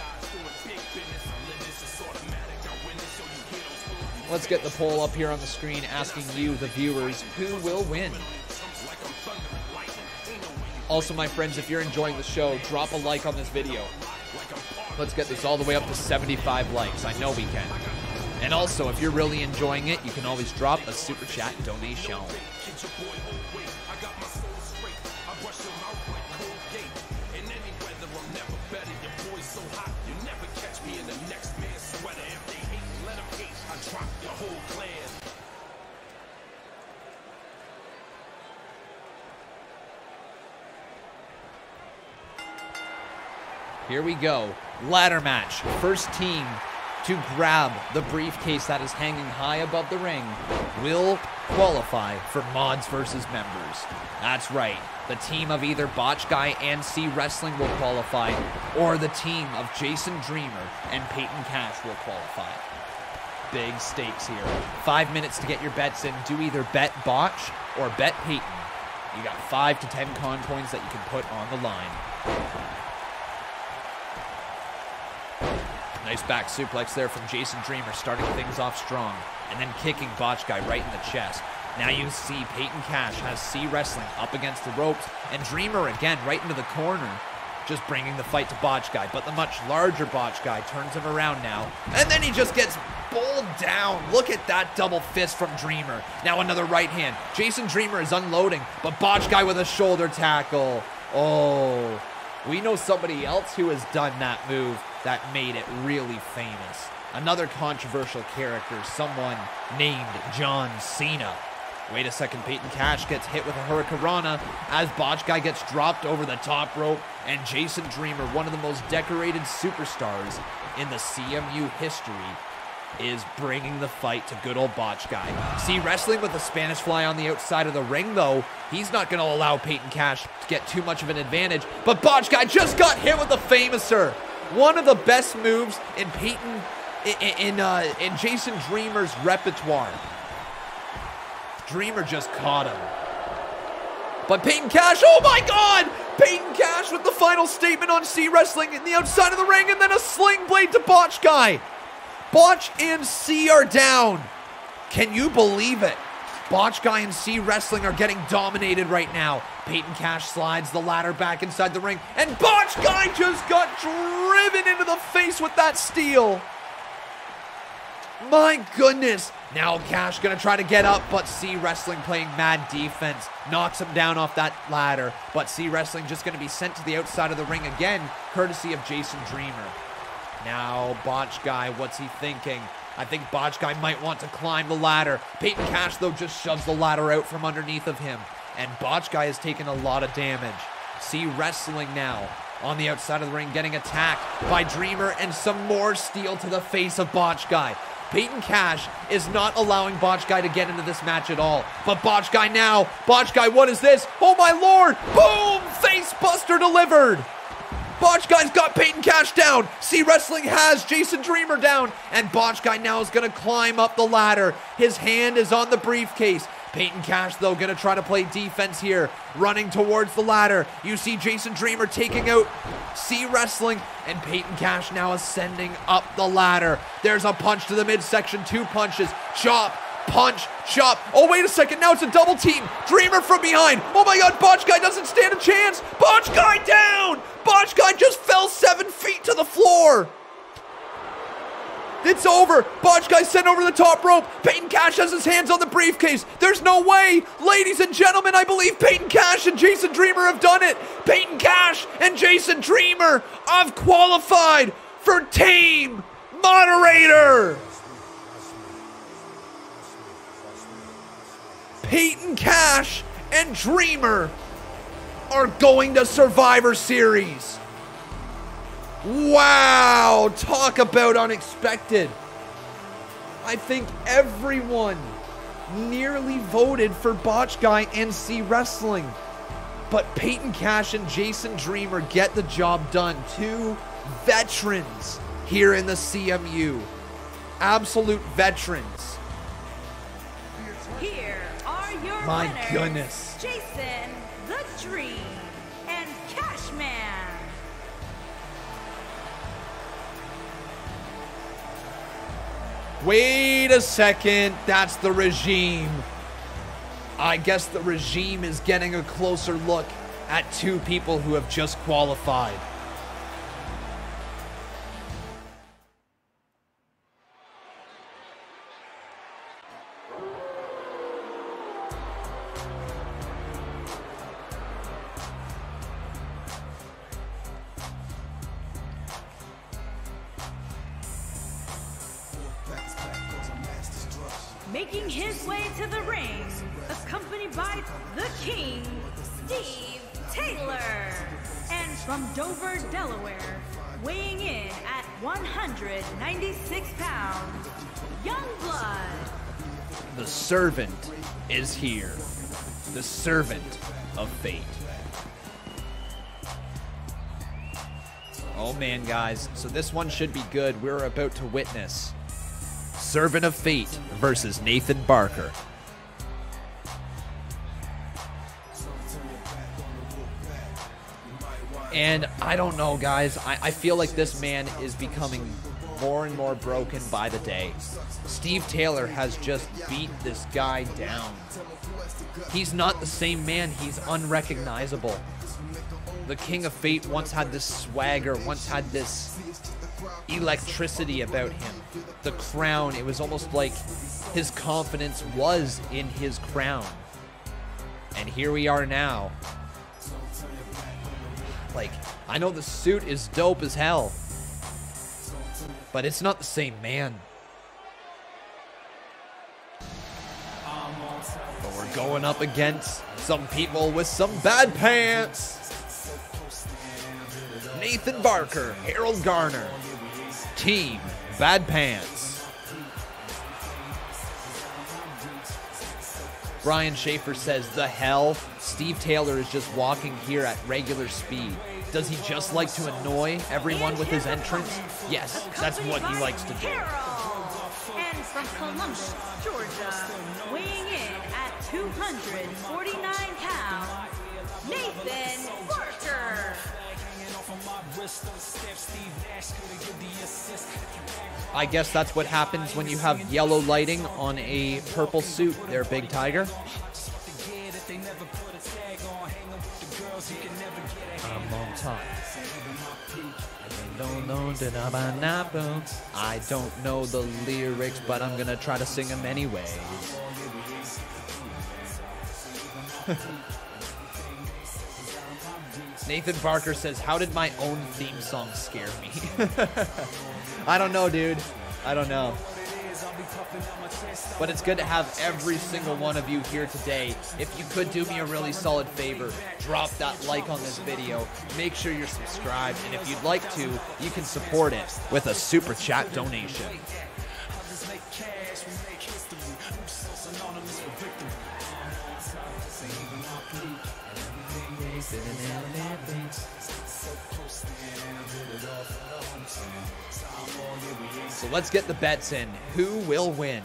Let's get the poll up here on the screen asking you, the viewers, who will win? Also, my friends, if you're enjoying the show, drop a like on this video. Let's get this all the way up to seventy-five likes. I know we can. And also, if you're really enjoying it, you can always drop a super chat donation. Here we go. Ladder match. First team to grab the briefcase that is hanging high above the ring will qualify for mods versus members. That's right. The team of either Botch Guy and C Wrestling will qualify, or the team of Jason Dreamer and Peyton Cash will qualify. Big stakes here. Five minutes to get your bets in. Do either bet Botch or bet Peyton. You got five to ten con points that you can put on the line. Nice back suplex there from Jason Dreamer, starting things off strong, and then kicking Botch Guy right in the chest. Now you see Peyton Cash has C Wrestling up against the ropes, and Dreamer again right into the corner, just bringing the fight to Botch Guy. But the much larger Botch Guy turns him around now, and then he just gets bowled down. Look at that double fist from Dreamer. Now another right hand. Jason Dreamer is unloading, but Botch Guy with a shoulder tackle. Oh, we know somebody else who has done that move that made it really famous. Another controversial character, someone named John Cena. Wait a second, Peyton Cash gets hit with a Hurricanrana as Botch Guy gets dropped over the top rope, and Jason Dreamer, one of the most decorated superstars in the C M U history, is bringing the fight to good old Botch Guy. C Wrestling with the Spanish Fly on the outside of the ring, though. He's not going to allow Peyton Cash to get too much of an advantage, but Botch Guy just got hit with the Famouser. One of the best moves in Peyton, in, in, uh, in Jason Dreamer's repertoire. Dreamer just caught him. But Peyton Cash, oh my God! Peyton Cash with the final statement on C Wrestling in the outside of the ring, and then a sling blade to Botch Guy. Botch and C are down. Can you believe it? Botch Guy and C Wrestling are getting dominated right now. Peyton Cash slides the ladder back inside the ring, and Botch Guy just got driven into the face with that steel. My goodness. Now Cash gonna try to get up, but C Wrestling playing mad defense. Knocks him down off that ladder, but C Wrestling just gonna be sent to the outside of the ring again, courtesy of Jason Dreamer. Now Botch Guy, what's he thinking? I think Botch Guy might want to climb the ladder. Peyton Cash, though, just shoves the ladder out from underneath of him. And Botch Guy has taken a lot of damage. C Wrestling now on the outside of the ring, getting attacked by Dreamer, and some more steel to the face of Botch Guy. Peyton Cash is not allowing Botch Guy to get into this match at all. But Botch Guy now, Botch Guy, what is this? Oh my Lord! Boom! Face buster delivered! Botch Guy's got Peyton Cash down. C Wrestling has Jason Dreamer down. And Botch Guy now is going to climb up the ladder. His hand is on the briefcase. Peyton Cash, though, going to try to play defense here. Running towards the ladder. You see Jason Dreamer taking out C Wrestling. And Peyton Cash now ascending up the ladder. There's a punch to the midsection. Two punches. Chop. Punch, chop. Oh, wait a second. Now it's a double team. Dreamer from behind. Oh my God, Botch Guy doesn't stand a chance. Botch Guy down. Botch Guy just fell seven feet to the floor. It's over. Botch guy sent over the top rope. Peyton Cash has his hands on the briefcase. There's no way. Ladies and gentlemen, I believe Peyton Cash and Jason Dreamer have done it. Peyton Cash and Jason Dreamer have qualified for Team Moderator. Peyton Cash and Dreamer are going to Survivor Series. Wow, talk about unexpected. I think everyone nearly voted for Botch Guy and C Wrestling. But Peyton Cash and Jason Dreamer get the job done. Two veterans here in the C M U. Absolute veterans. Here are your My winners, goodness. Jason the Dream and Cashman. Wait a second, that's the regime. I guess the regime is getting a closer look at two people who have just qualified. Making his way to the ring, accompanied by the King, Steve Taylor. And from Dover, Delaware, weighing in at one hundred ninety-six pounds, Youngblood. The servant is here. The servant of fate. Oh man, guys. So this one should be good. We're about to witness Servant of Fate versus Nathan Barker. And I don't know, guys. I, I feel like this man is becoming more and more broken by the day. Steve Taylor has just beat this guy down. He's not the same man. He's unrecognizable. The King of Fate once had this swagger, once had this electricity about him. The crown, it was almost like his confidence was in his crown. And here we are now. Like, I know the suit is dope as hell, but it's not the same man. But we're going up against some people with some bad pants. Nathan Barker, Harold Garner, Team Bad Pants. Brian Schaefer says, the hell? Steve Taylor is just walking here at regular speed. Does he just like to annoy everyone with his entrance? Yes, that's what he likes to do. And from Columbus, Georgia, weighing in at two hundred forty-nine pounds, Nathan Barker. I guess that's what happens when you have yellow lighting on a purple suit there, Big Tiger. I'm on top. I don't know the lyrics, but I'm gonna try to sing them anyways. Nathan Barker says, how did my own theme song scare me? I don't know, dude. I don't know. But it's good to have every single one of you here today. If you could do me a really solid favor, drop that like on this video. Make sure you're subscribed. And if you'd like to, you can support it with a super chat donation. So let's get the bets in. Who will win?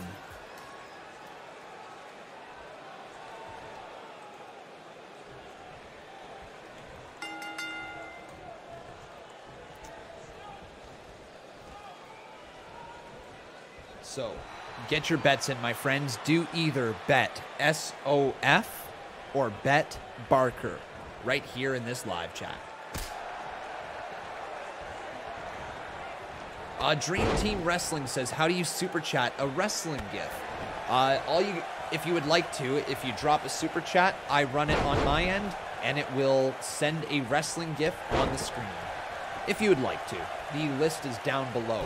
So, get your bets in, my friends. Do either bet S O F or bet Barker right here in this live chat. Uh, Dream Team Wrestling says, how do you super chat a wrestling gif? Uh, all you, if you would like to, if you drop a super chat, I run it on my end, and it will send a wrestling gif on the screen. If you would like to. The list is down below.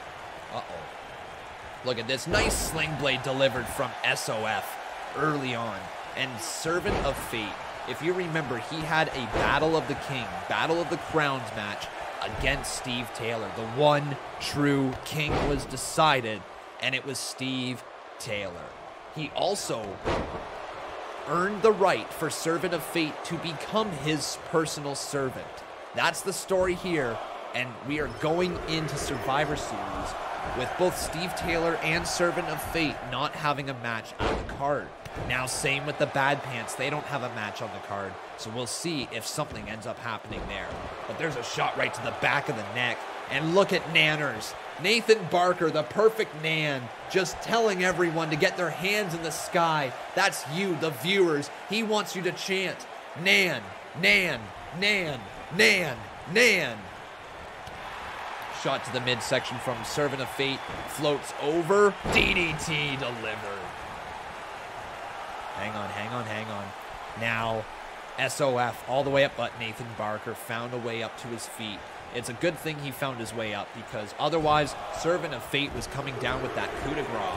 Uh-oh. Look at this. Nice sling blade delivered from S O F early on. And Servant of Fate. If you remember, he had a Battle of the King, Battle of the Crowns match against Steve Taylor. The one true king was decided, and it was Steve Taylor. He also earned the right for Servant of Fate to become his personal servant. That's the story here, and we are going into Survivor Series with both Steve Taylor and Servant of Fate not having a match on the card. Now, same with the Bad Pants. They don't have a match on the card, so we'll see if something ends up happening there. But there's a shot right to the back of the neck, and look at Nanners. Nathan Barker, the perfect Nan, just telling everyone to get their hands in the sky. That's you, the viewers. He wants you to chant, Nan, Nan, Nan, Nan, Nan. Shot to the midsection from Servant of Fate. Floats over. D D T delivered. Hang on, hang on, hang on. Now, S O F all the way up, but Nathan Barker found a way up to his feet. It's a good thing he found his way up, because otherwise, Servant of Fate was coming down with that coup de grace.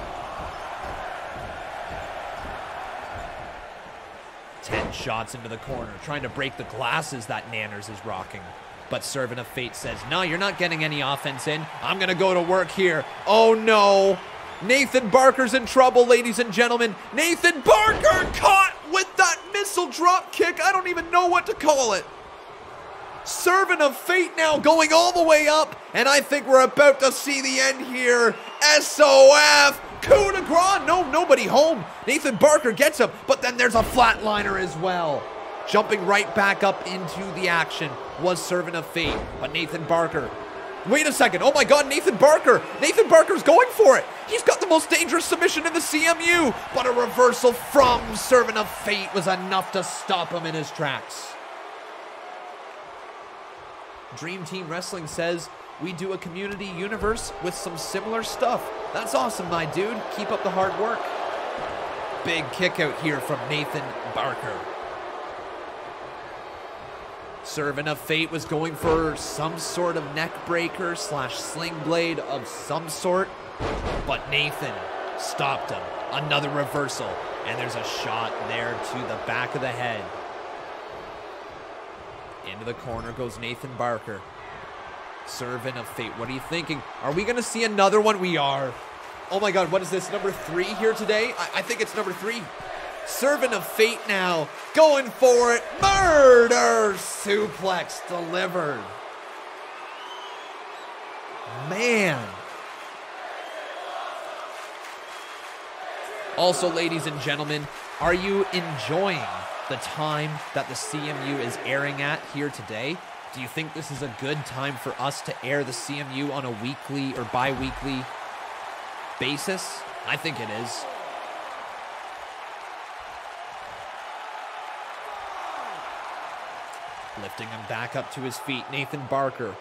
Ten shots into the corner, trying to break the glasses that Nanners is rocking. But Servant of Fate says, no, you're not getting any offense in. I'm going to go to work here. Oh, no. Nathan Barker's in trouble, ladies and gentlemen. Nathan Barker caught with that missile drop kick. I don't even know what to call it. Servant of Fate now going all the way up, and I think we're about to see the end here. S O F, coup de grace. No, nobody home. Nathan Barker gets him, but then there's a flatliner as well. Jumping right back up into the action was Servant of Fate, but Nathan Barker. Wait a second. Oh my God, Nathan Barker. Nathan Barker's going for it. He's got the most dangerous submission in the C M U, but a reversal from Servant of Fate was enough to stop him in his tracks. Dream Team Wrestling says, we do a community universe with some similar stuff. That's awesome, my dude. Keep up the hard work. Big kick out here from Nathan Barker. Servant of Fate was going for some sort of neck breaker slash sling blade of some sort, but Nathan stopped him. Another reversal, and there's a shot there to the back of the head. Into the corner goes Nathan Barker. Servant of Fate, what are you thinking? Are we going to see another one? We are. Oh my God, what is this, number three here today? I, I think it's number three. Servant of Fate now, going for it. Murder suplex delivered. Man. Also, ladies and gentlemen, are you enjoying the time that the C M U is airing at here today? Do you think this is a good time for us to air the C M U on a weekly or bi-weekly basis? I think it is. Lifting him back up to his feet, Nathan Barker.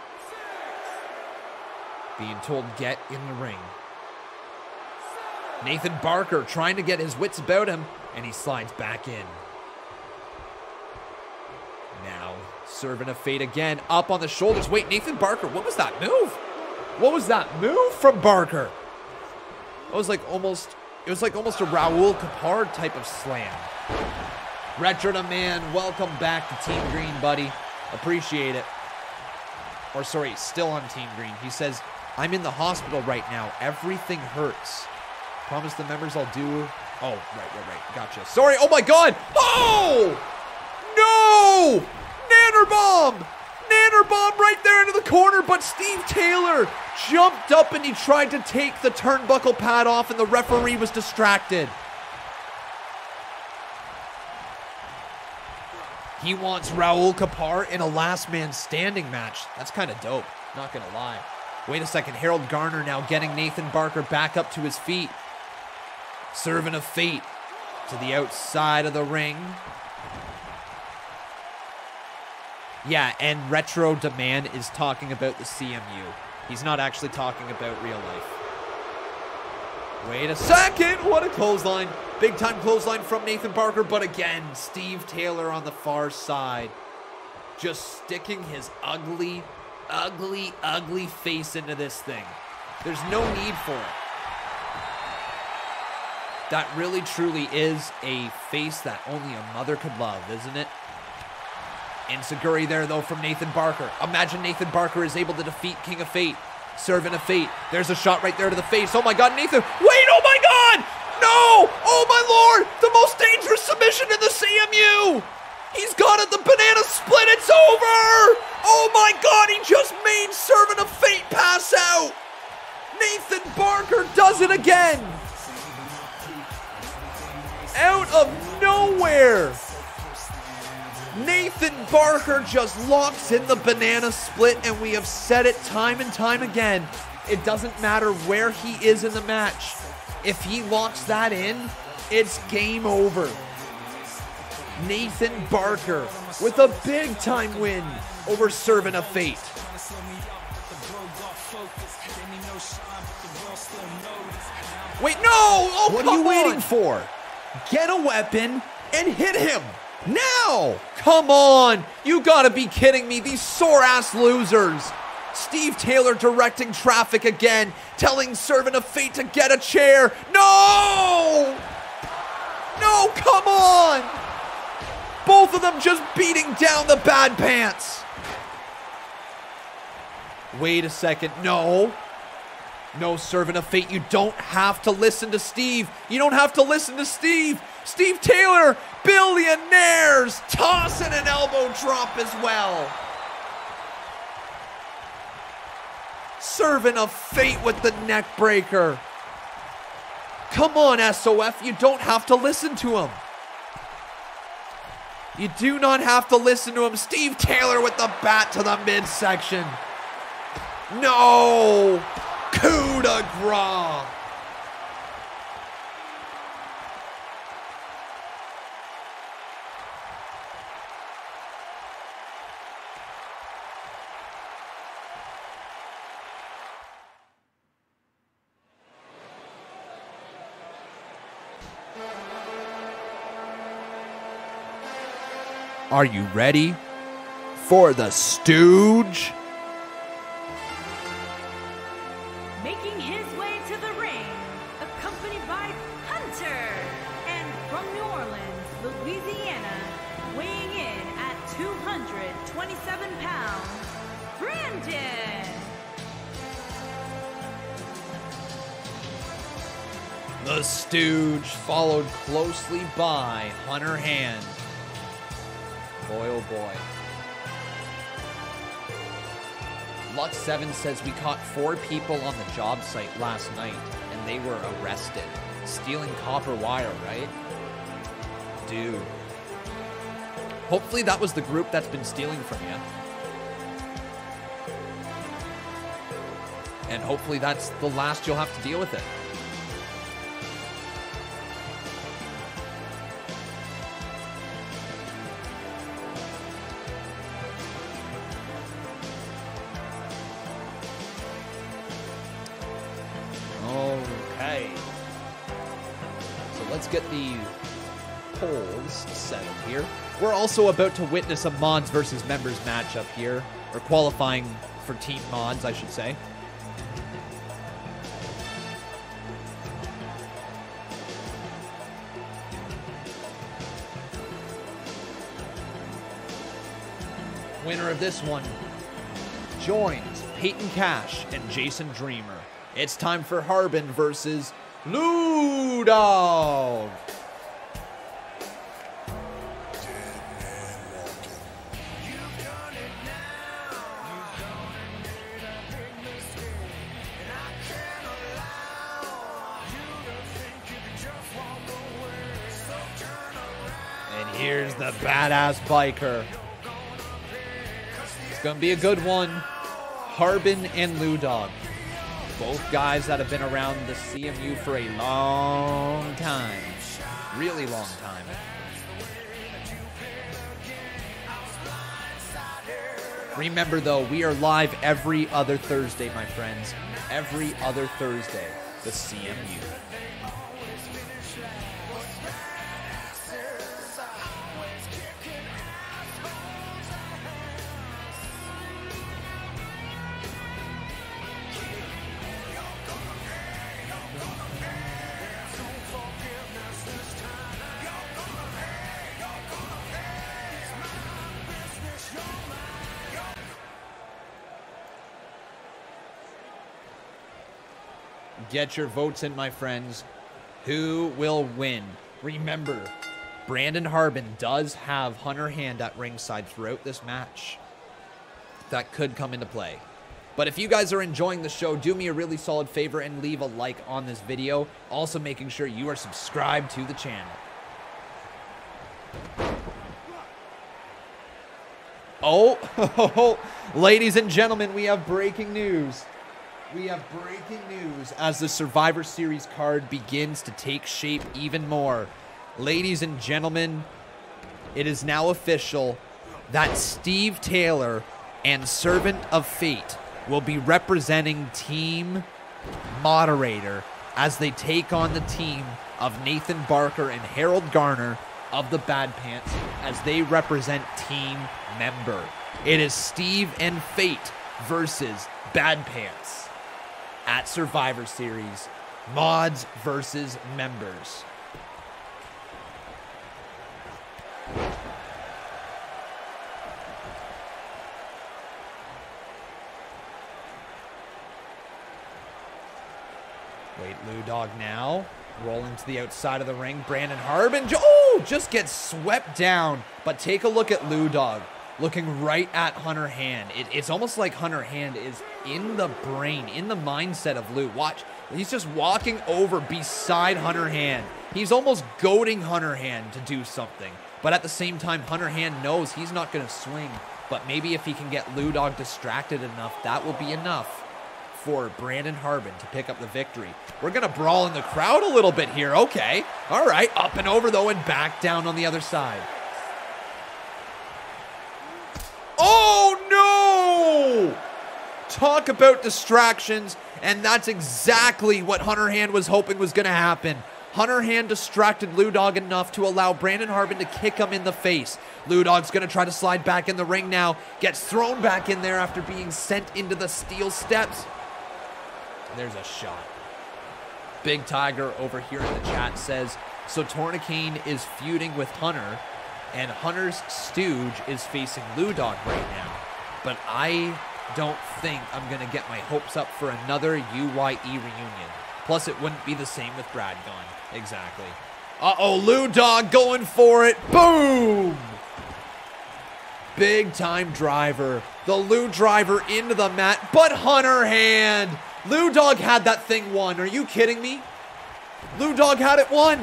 Being told, get in the ring. Nathan Barker trying to get his wits about him, and he slides back in. Now, Servant of Fate again, up on the shoulders. Wait, Nathan Barker, what was that move? What was that move from Barker? It was like almost, it was like almost a Raul Kapard type of slam. Retro to Man, welcome back to Team Green, buddy. Appreciate it. Or sorry, still on Team Green. He says, I'm in the hospital right now. Everything hurts. Promise the members I'll do. Oh, right, right, right. Gotcha. Sorry. Oh my God. Oh! No! Nanner bomb! Nanner bomb right there into the corner, but Steve Taylor jumped up and he tried to take the turnbuckle pad off, and the referee was distracted. He wants Raul Kapar in a last man standing match. That's kind of dope, not gonna lie. Wait a second, Harold Garner now getting Nathan Barker back up to his feet. Servant of Fate to the outside of the ring. Yeah, and Retro Demand is talking about the C M U. He's not actually talking about real life. Wait a second. What a clothesline. Big time clothesline from Nathan Barker. But again, Steve Taylor on the far side. Just sticking his ugly, ugly, ugly face into this thing. There's no need for it. That really truly is a face that only a mother could love, isn't it? Enziguri there, though, from Nathan Barker. Imagine Nathan Barker is able to defeat King of Fate. Servant of Fate. There's a shot right there to the face. Oh, my God, Nathan. Wait, oh, my God. No. Oh, my Lord. The most dangerous submission in the C M U. He's got it. The banana split. It's over. Oh, my God. He just made Servant of Fate pass out. Nathan Barker does it again. Out of nowhere. Nathan Barker just locks in the banana split, and we have said it time and time again. It doesn't matter where he is in the match. If he locks that in, it's game over. Nathan Barker with a big-time win over Servant of Fate. Wait, no! Oh, what are you waiting for? Get a weapon and hit him. Now! Come on! You gotta be kidding me, these sore-ass losers! Steve Taylor directing traffic again, telling Servant of Fate to get a chair. No! No, come on! Both of them just beating down the bad pants. Wait a second, no. No, Servant of Fate, you don't have to listen to Steve. You don't have to listen to Steve. Steve Taylor, billionaires, tossing an elbow drop as well. Servant of Fate with the neck breaker. Come on, S O F, you don't have to listen to him. You do not have to listen to him. Steve Taylor with the bat to the midsection. No! Coup de grace. Are you ready for the Stooge? Making his way to the ring, accompanied by Hunter, and from New Orleans, Louisiana, weighing in at two hundred twenty-seven pounds, Brandon. The Stooge, followed closely by Hunter Hand. Boy, oh boy. Lux seven says we caught four people on the job site last night and they were arrested. Stealing copper wire, right? Dude. Hopefully that was the group that's been stealing from you. And hopefully that's the last you'll have to deal with it. Okay. So let's get the polls set up here. We're also about to witness a mods versus members matchup here, or qualifying for team mods, I should say. Winner of this one joins Peyton Cash and Jason Dreamer. It's time for Harbin versus Lou Dog. And here's the badass biker. It's gonna be a good one. Harbin and Lou Dog. Both guys that have been around the C M U for a long time. Really long time. Remember, though, we are live every other Thursday, my friends. Every other Thursday, the C M U. Get your votes in, my friends. Who will win? Remember, Brandon Harbin does have Hunter Hand at ringside throughout this match. That could come into play. But if you guys are enjoying the show, do me a really solid favor and leave a like on this video. Also making sure you are subscribed to the channel. Oh, ladies and gentlemen, we have breaking news. We have breaking news as the Survivor Series card begins to take shape even more. Ladies and gentlemen, it is now official that Steve Taylor and Servant of Fate will be representing Team Moderator as they take on the team of Nathan Barker and Harold Garner of the Bad Pants as they represent Team Member. It is Steve and Fate versus Bad Pants at Survivor Series, mods versus members. Wait, Lou Dog now, rolling to the outside of the ring. Brandon Harbin, oh, just gets swept down. But take a look at Lou Dog, looking right at Hunter Hand. It, it's almost like Hunter Hand is in the brain, in the mindset of Lou. Watch, he's just walking over beside Hunter Hand. He's almost goading Hunter Hand to do something. But at the same time, Hunter Hand knows he's not going to swing. But maybe if he can get Lou Dog distracted enough, that will be enough for Brandon Harbin to pick up the victory. We're going to brawl in the crowd a little bit here. Okay. All right. Up and over, though, and back down on the other side. Oh, no! Talk about distractions, and that's exactly what Hunter Hand was hoping was going to happen. Hunter Hand distracted Lou Dog enough to allow Brandon Harbin to kick him in the face. Lou Dog's going to try to slide back in the ring now. Gets thrown back in there after being sent into the steel steps. There's a shot. Big Tiger over here in the chat says, so Tourniquet is feuding with Hunter, and Hunter's stooge is facing Lou Dog right now. But I don't think I'm going to get my hopes up for another U Y E reunion. Plus, it wouldn't be the same with Brad gone. Exactly. Uh-oh, Lou Dog going for it. Boom! Big time driver. The Lou driver into the mat, but Hunter Hand. Lou Dog had that thing won. Are you kidding me? Lou Dog had it won.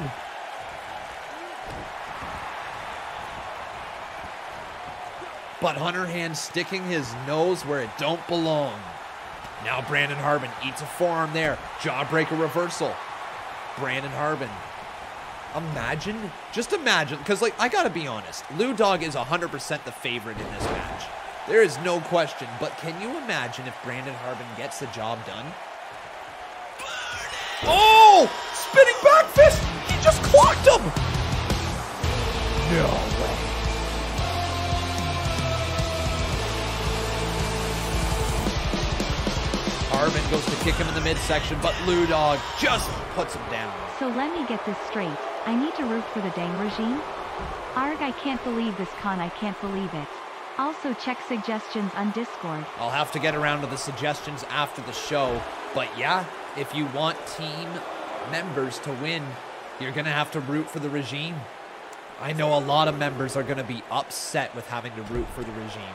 But Hunter Hand sticking his nose where it don't belong. Now Brandon Harbin eats a forearm there. Jawbreaker reversal. Brandon Harbin. Imagine, just imagine, because like I gotta be honest, Lou Dog is one hundred percent the favorite in this match. There is no question, but can you imagine if Brandon Harbin gets the job done? Oh! Spinning back fist! He just clocked him! No way. Harbin goes to kick him in the midsection, but Lou Dog just puts him down. So let me get this straight. I need to root for the dang regime? Arg, I can't believe this, Con. I can't believe it. Also check suggestions on Discord. I'll have to get around to the suggestions after the show. But yeah, if you want team members to win, you're going to have to root for the regime. I know a lot of members are going to be upset with having to root for the regime.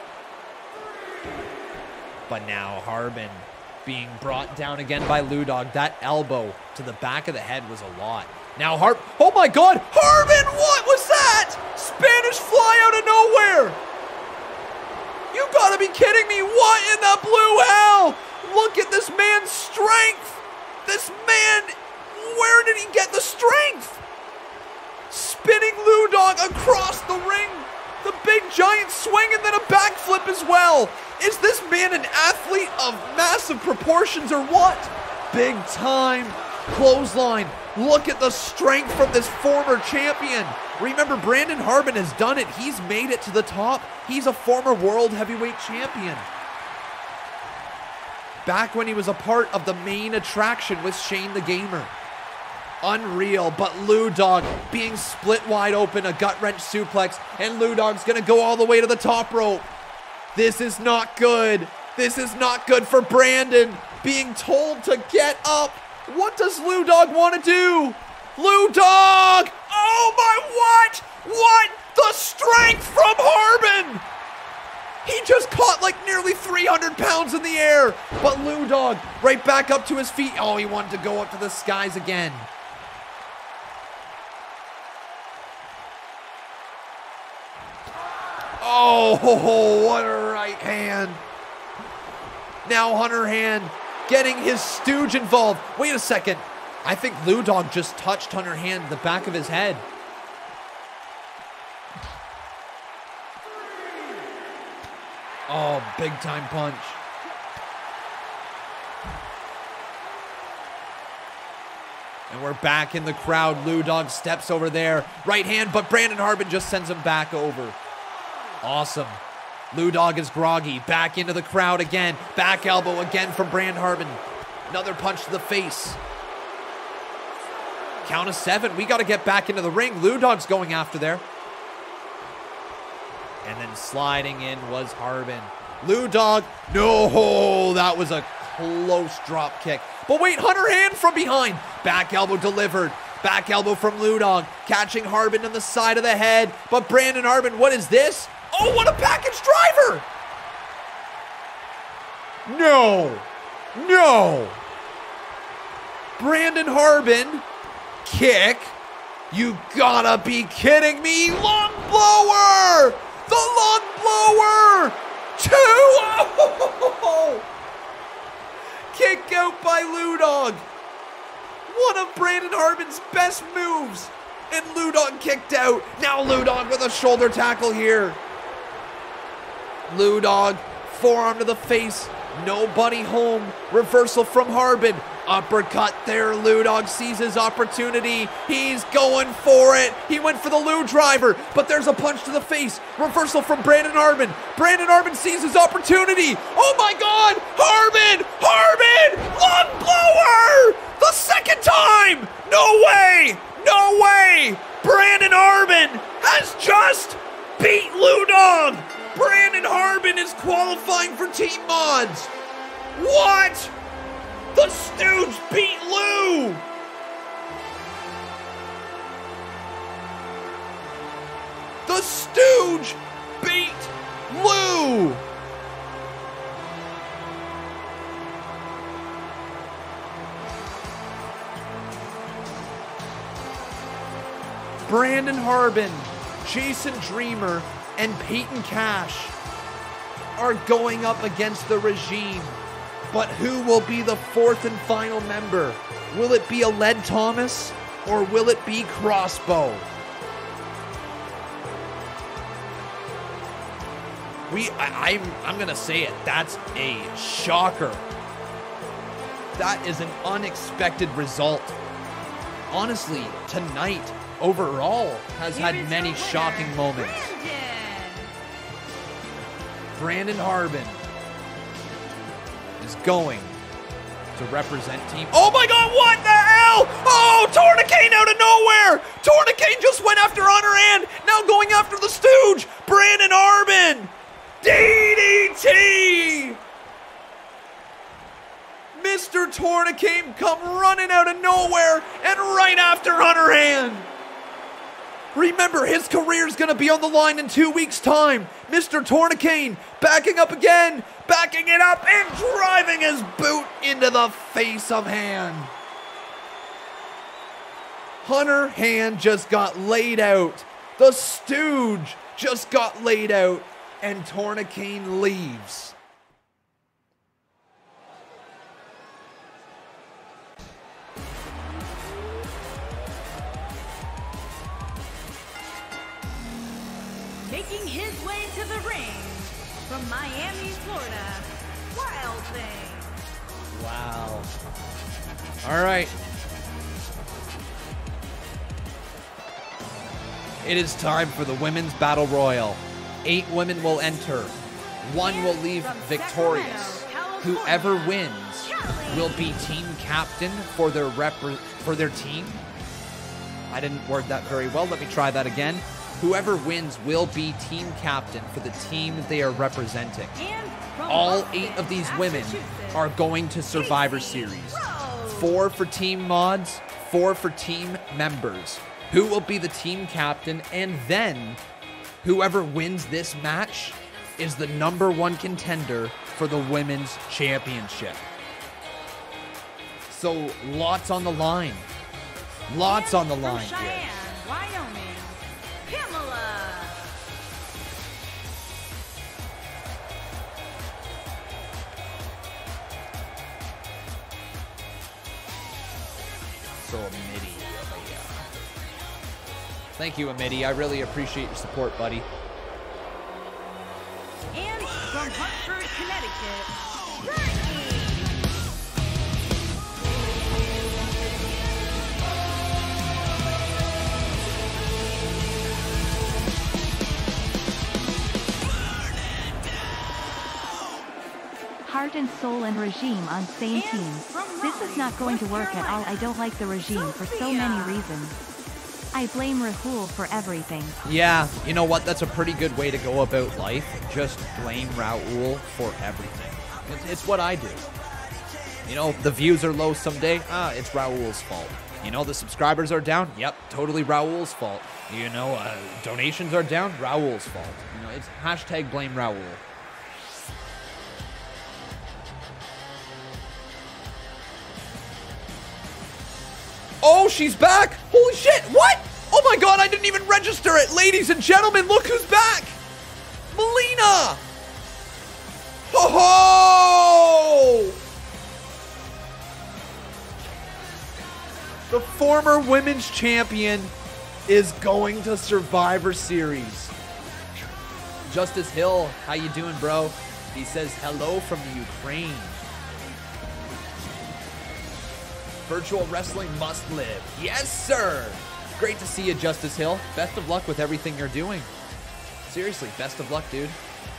But now Harbin being brought down again by Lou Dog. That elbow to the back of the head was a lot. Now Har- oh my God, Harbin, what was that? Spanish fly out of nowhere. You gotta be kidding me. What in the blue hell? Look at this man's strength. This man, where did he get the strength? Spinning Lou Dog across the ring. The big giant swing and then a backflip as well. Is this man an athlete of massive proportions or what? Big time clothesline. Look at the strength from this former champion. Remember, Brandon Harbin has done it. He's made it to the top. He's a former world heavyweight champion. Back when he was a part of the main attraction with Shane the Gamer. Unreal, but Lou Dog being split wide open, a gut wrench suplex, and Lou Dog's gonna go all the way to the top rope. This is not good. This is not good for Brandon, being told to get up. What does Lou Dog want to do? Lou Dog! Oh my, what? What? The strength from Harbin! He just caught like nearly three hundred pounds in the air. But Lou Dog right back up to his feet. Oh, he wanted to go up to the skies again. Oh, what a right hand. Now Hunter Hand getting his stooge involved. Wait a second. I think Lou Dog just touched Hunter Hand in the back of his head. Oh, big time punch. And we're back in the crowd. Lou Dog steps over there. Right hand, but Brandon Harbin just sends him back over. Awesome. Lou Dog is groggy. Back into the crowd again. Back elbow again from Brandon Harbin. Another punch to the face. Count of seven. We got to get back into the ring. Lou Dog's going after there. And then sliding in was Harbin. Lou Dog. No, that was a close drop kick. But wait, Hunter Hand from behind. Back elbow delivered. Back elbow from Lou Dog. Catching Harbin on the side of the head. But Brandon Harbin, what is this? Oh, what a package driver! No. No. Brandon Harbin. Kick. You gotta be kidding me. Long blower. The long blower. Two. Oh. Kick out by Lou Dog. One of Brandon Harbin's best moves. And Lou Dog kicked out. Now Lou Dog with a shoulder tackle here. Lou Dog, forearm to the face. Nobody home. Reversal from Harbin. Uppercut there. Lou Dog sees his opportunity. He's going for it. He went for the Lou driver, but there's a punch to the face. Reversal from Brandon Harbin. Brandon Harbin sees his opportunity. Oh my God! Harbin! Harbin! Long blower! The second time! No way! No way! Brandon Harbin has just beat Lou Dog! Brandon Harbin is qualifying for team mods! What? The Stooge beat Lou! The Stooge beat Lou! Brandon Harbin, Jason Dreamer, and Peyton Cash are going up against the regime. But who will be the fourth and final member? Will it be a Led Thomas or will it be Crossbow? We, I, I'm, I'm gonna say it. That's a shocker. That is an unexpected result. Honestly, tonight overall has had many shocking moments. Brandon Harbin is going to represent team. Oh my God, what the hell? Oh, Tourniquet out of nowhere. Tourniquet just went after Hunter Hand. Now going after the Stooge. Brandon Harbin. D D T. Mister Tourniquet come running out of nowhere and right after Hunter Hand. Remember, his career's gonna be on the line in two weeks' time. Mister Tourniquet backing up again, backing it up, and driving his boot into the face of Hand. Hunter Hand just got laid out. The Stooge just got laid out, and Tourniquet leaves. Making his way to the ring from Miami, Florida, Wild Thing. Wow. All right. It is time for the Women's Battle Royal. Eight women will enter. One will leave victorious. Whoever wins will be team captain for their rep for their team. I didn't word that very well. Let me try that again. Whoever wins will be team captain for the team they are representing. All eight of these women are going to Survivor Series. Four for team mods, four for team members. Who will be the team captain? And then whoever wins this match is the number one contender for the women's championship. So lots on the line. Lots on the line Cheyenne, here. Wyoming, Pamela. So Amity. Yeah. Thank you, Amity. I really appreciate your support, buddy. And from Hartford, Connecticut, Brittany. Heart and Soul and Regime on same And teams. from This is not going to work at all. I don't like the Regime for so many reasons. I blame Rahul for everything. Yeah, you know what? That's a pretty good way to go about life. Just blame Raul for everything. It's, it's what I do. You know, the views are low someday. Ah, it's Raul's fault. You know, the subscribers are down. Yep, totally Raul's fault. You know, uh, donations are down. Raul's fault. You know, it's hashtag blame Raul. Oh, she's back! Holy shit, what? Oh my god, I didn't even register it! Ladies and gentlemen, look who's back! Melina! Ho ho! The former women's champion is going to Survivor Series. Justice Hill, how you doing, bro? He says hello from the Ukraine. Virtual wrestling must live. Yes, sir. Great to see you, Justice Hill. Best of luck with everything you're doing. Seriously, best of luck, dude.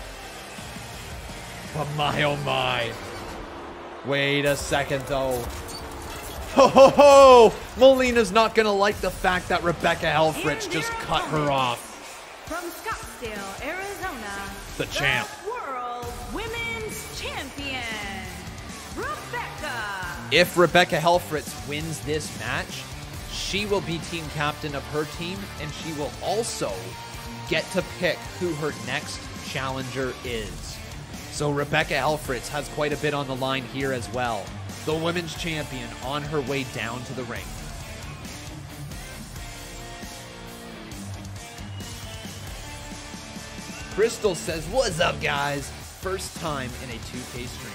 But my, oh my. Wait a second, though. Ho, ho, ho! Melina's not going to like the fact that Rebecca Helfrich just cut her off. From Scottsdale, Arizona, The champ. World Women's Champion, Rebecca. If Rebecca Helfrich wins this match, she will be team captain of her team, and she will also get to pick who her next challenger is. So Rebecca Helfrich has quite a bit on the line here as well. The women's champion on her way down to the ring. Crystal says, "What's up, guys? First time in a two K stream."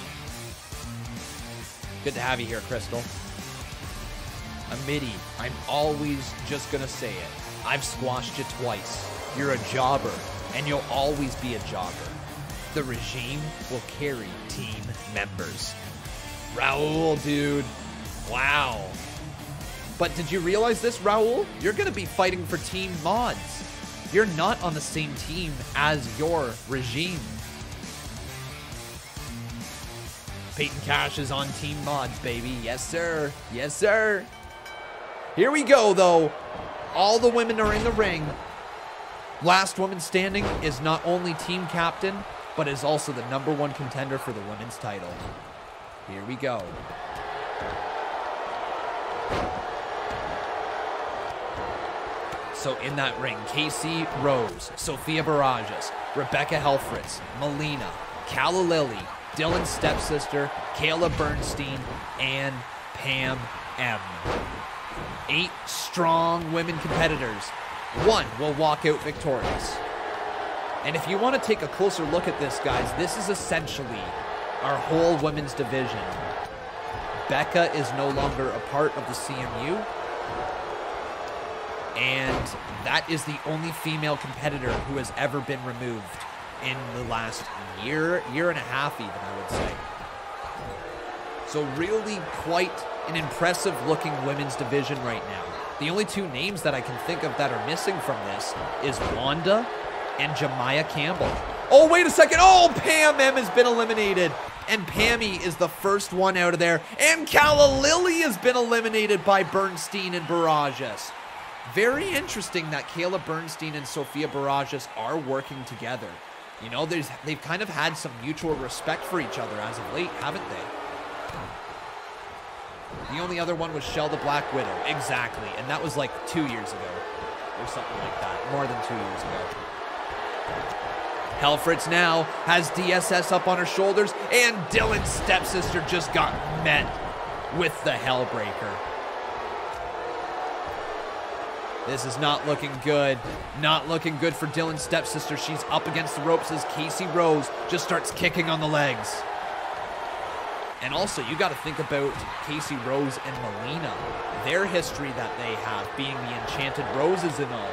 Good to have you here, Crystal. Amity, I'm always just gonna say it. I've squashed you twice. You're a jobber, and you'll always be a jobber. The regime will carry team members. Raul, dude. Wow. But did you realize this, Raul? You're gonna be fighting for team mods. You're not on the same team as your regime. Peyton Cash is on team mods, baby. Yes, sir. Yes, sir. Here we go, though. All the women are in the ring. Last woman standing is not only team captain, but is also the number one contender for the women's title. Here we go. So in that ring, Casey Rose, Sophia Barajas, Rebecca Helfrich, Melina, Calla Lilly, Dylan's stepsister, Kayla Bernstein, and Pam M. Eight strong women competitors. One will walk out victorious. And if you want to take a closer look at this, guys, this is essentially our whole women's division. Becca is no longer a part of the C M U. And that is the only female competitor who has ever been removed in the last year, year and a half even, I would say. So really quite an impressive looking women's division right now. The only two names that I can think of that are missing from this is Wanda and Jemiah Campbell. Oh, wait a second. Oh, Pam M has been eliminated. And Pammy is the first one out of there. And Calla Lily has been eliminated by Bernstein and Barajas. Very interesting that Kayla Bernstein and Sophia Barajas are working together. You know, there's they've kind of had some mutual respect for each other as of late, haven't they? The only other one was Shell the Black Widow. Exactly. And that was like two years ago. Or something like that. More than two years ago. Hellfritz now has D S S up on her shoulders. And Dylan's stepsister just got met with the Hellbreaker. This is not looking good. Not looking good for Dylan's stepsister. She's up against the ropes as Casey Rose just starts kicking on the legs. And also, you got to think about Casey Rose and Melina. Their history that they have, being the Enchanted Roses and all.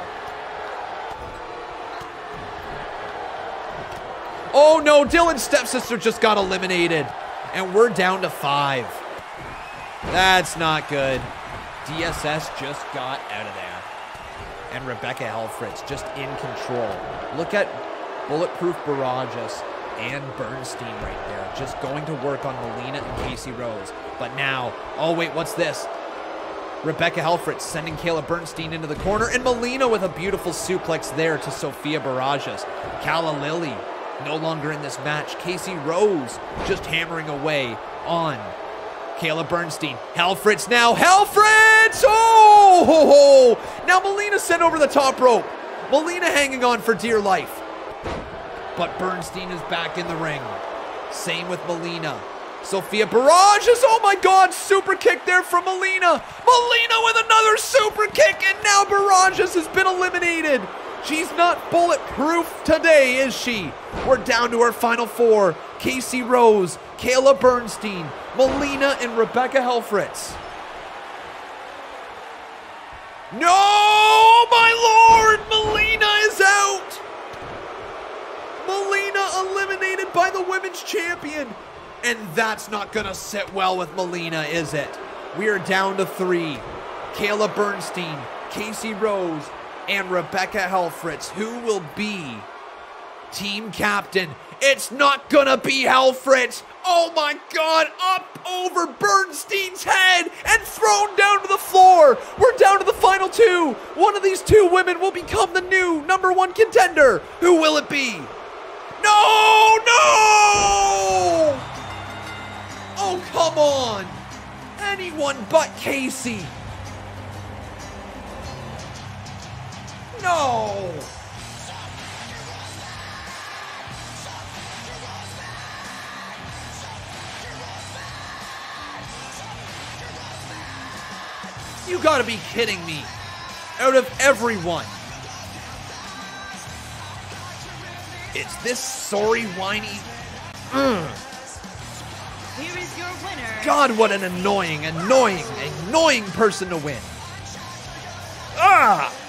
Oh no, Dylan's stepsister just got eliminated. And we're down to five. That's not good. D S S just got out of there. And Rebecca Hellfritz just in control. Look at Bulletproof Barajas and Bernstein right there, just going to work on Melina and Casey Rose. But now, oh wait, what's this? Rebecca Hellfritz sending Kayla Bernstein into the corner, and Melina with a beautiful suplex there to Sophia Barajas. Calla Lily no longer in this match. Casey Rose just hammering away on Kayla Bernstein. Hellfritz now. Hellfritz! Oh! Ho, ho. Now Melina sent over the top rope. Melina hanging on for dear life. But Bernstein is back in the ring. Same with Melina. Sophia Barajas. Oh my God. Super kick there from Melina. Melina with another super kick. And now Barajas has been eliminated. She's not bulletproof today, is she? We're down to our final four. Casey Rose, Kayla Bernstein, Melina, and Rebecca Hellfritz. No, my lord! Melina is out! Melina eliminated by the women's champion. And that's not gonna sit well with Melina, is it? We are down to three. Kayla Bernstein, Casey Rose, and Rebecca Hellfritz. Who will be team captain? It's not gonna be Hellfritz. Oh my God, up over Bernstein's head and thrown down to the floor. We're down to the final two. One of these two women will become the new number one contender. Who will it be? No, no! Oh, come on. Anyone but Casey. No! You gotta be kidding me. Out of everyone. It's this sorry, whiny... Ugh. Here is your winner. God, what an annoying, annoying, annoying person to win. Ah!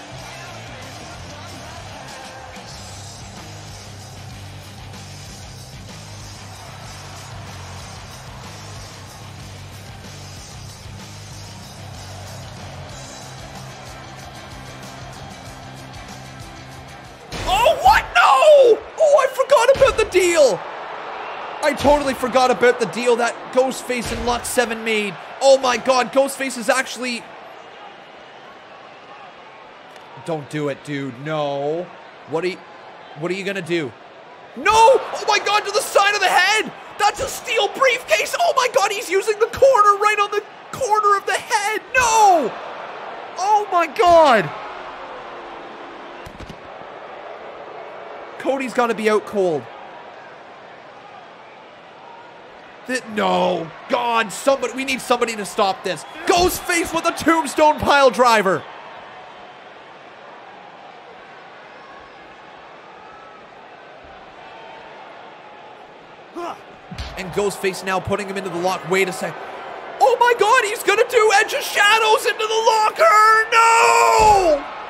Deal! I totally forgot about the deal that Ghostface and Lot seven made. Oh my God, Ghostface is actually... Don't do it, dude. No. What are you... What are you gonna do? No! Oh my God, to the side of the head! That's a steel briefcase! Oh my God, he's using the corner right on the corner of the head! No! Oh my God! Cody's gotta be out cold. No, God, somebody, we need somebody to stop this. Ghostface with a tombstone pile driver. And Ghostface now putting him into the lock. Wait a sec. Oh my God, he's gonna do Edge of Shadows into the locker. No!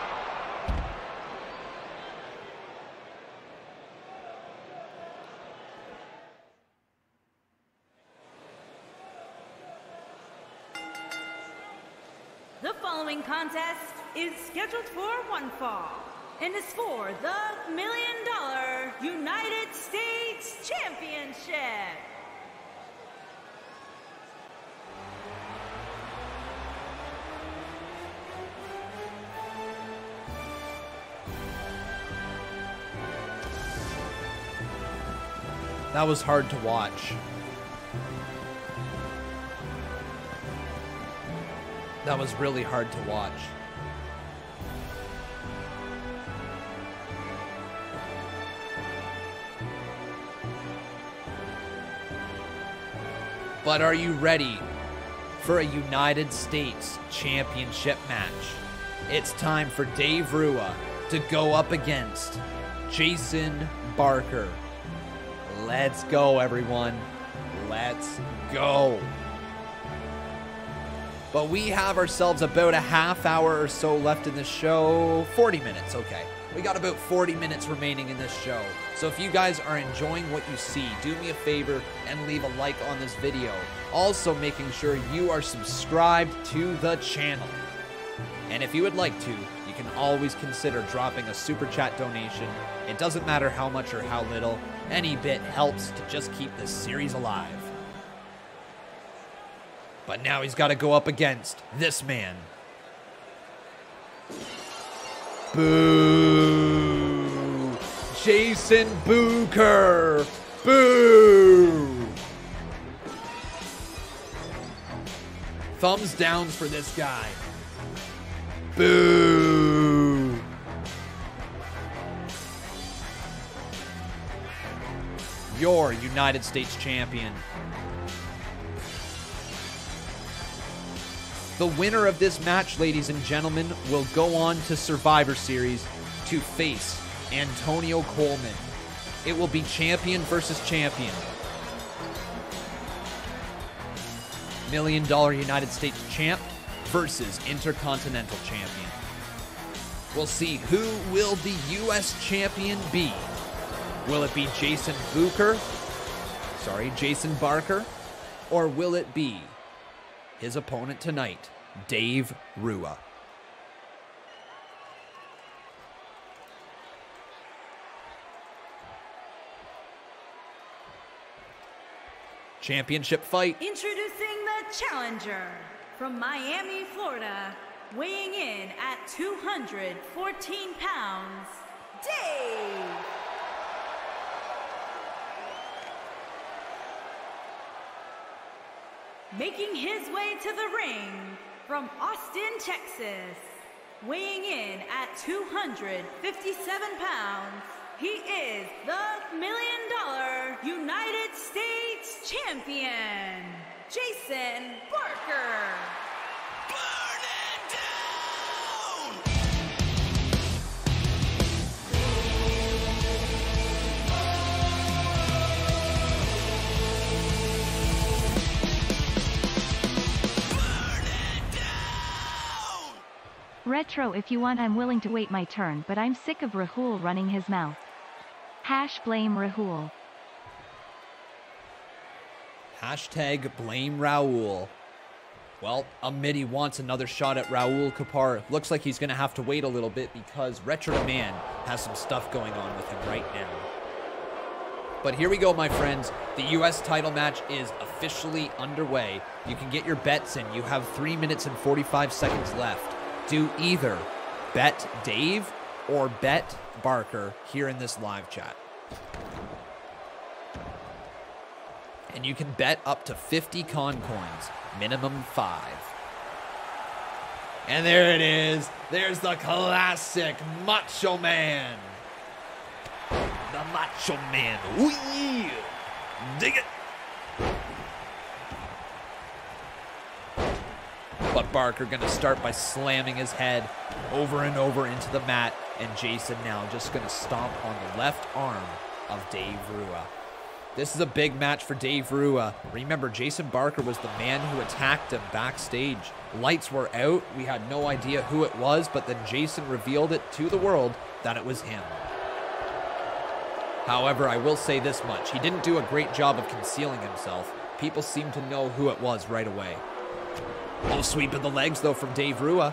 following contest is scheduled for one fall and is for the Million Dollar United States Championship. That was hard to watch. That was really hard to watch. But are you ready for a United States Championship match? It's time for Dave Rua to go up against Jason Barker. Let's go, everyone. Let's go. But we have ourselves about a half hour or so left in the show. forty minutes, okay. We got about forty minutes remaining in this show. So if you guys are enjoying what you see, do me a favor and leave a like on this video. Also making sure you are subscribed to the channel. And if you would like to, you can always consider dropping a super chat donation. It doesn't matter how much or how little. Any bit helps to just keep this series alive. But now he's got to go up against this man. Boo! Jason Booker! Boo! Thumbs down for this guy. Boo! Your United States champion. The winner of this match, ladies and gentlemen, will go on to Survivor Series to face Antonio Coleman. It will be champion versus champion. Million Dollar United States champ versus Intercontinental champion. We'll see who will the U S champion be. Will it be Jason Booker? Sorry, Jason Barker? Or will it be his opponent tonight, Dave Rua? Championship fight. Introducing the challenger from Miami, Florida, weighing in at two hundred fourteen pounds, Dave. Making his way to the ring from Austin, Texas, weighing in at two hundred fifty-seven pounds, he is the Million Dollar United States Champion, Jason Barker. Burn it down! Burn it down! Retro, if you want, I'm willing to wait my turn, but I'm sick of Rahul running his mouth. Hash blame Rahul. Hashtag blame Raul. Well, Amity wants another shot at Raul Kapar. Looks like he's going to have to wait a little bit because Retro Man has some stuff going on with him right now. But here we go, my friends. The U S title match is officially underway. You can get your bets in. You have three minutes and forty-five seconds left. Do either bet Dave or bet Barker here in this live chat. And you can bet up to fifty con coins, minimum five. And there it is. There's the classic Macho Man. The Macho Man. Ooh, yeah. Dig it. But Barker gonna start by slamming his head over and over into the mat. And Jason now just gonna stomp on the left arm of Dave Rua. This is a big match for Dave Rua. Remember, Jason Barker was the man who attacked him backstage. Lights were out. We had no idea who it was, but then Jason revealed it to the world that it was him. However, I will say this much. He didn't do a great job of concealing himself. People seemed to know who it was right away. Oh, sweep of the legs, though, from Dave Rua.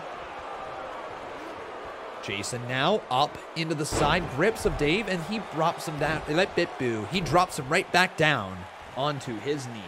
Jason now up into the side grips of Dave, and he drops him down. He drops him right back down onto his knee.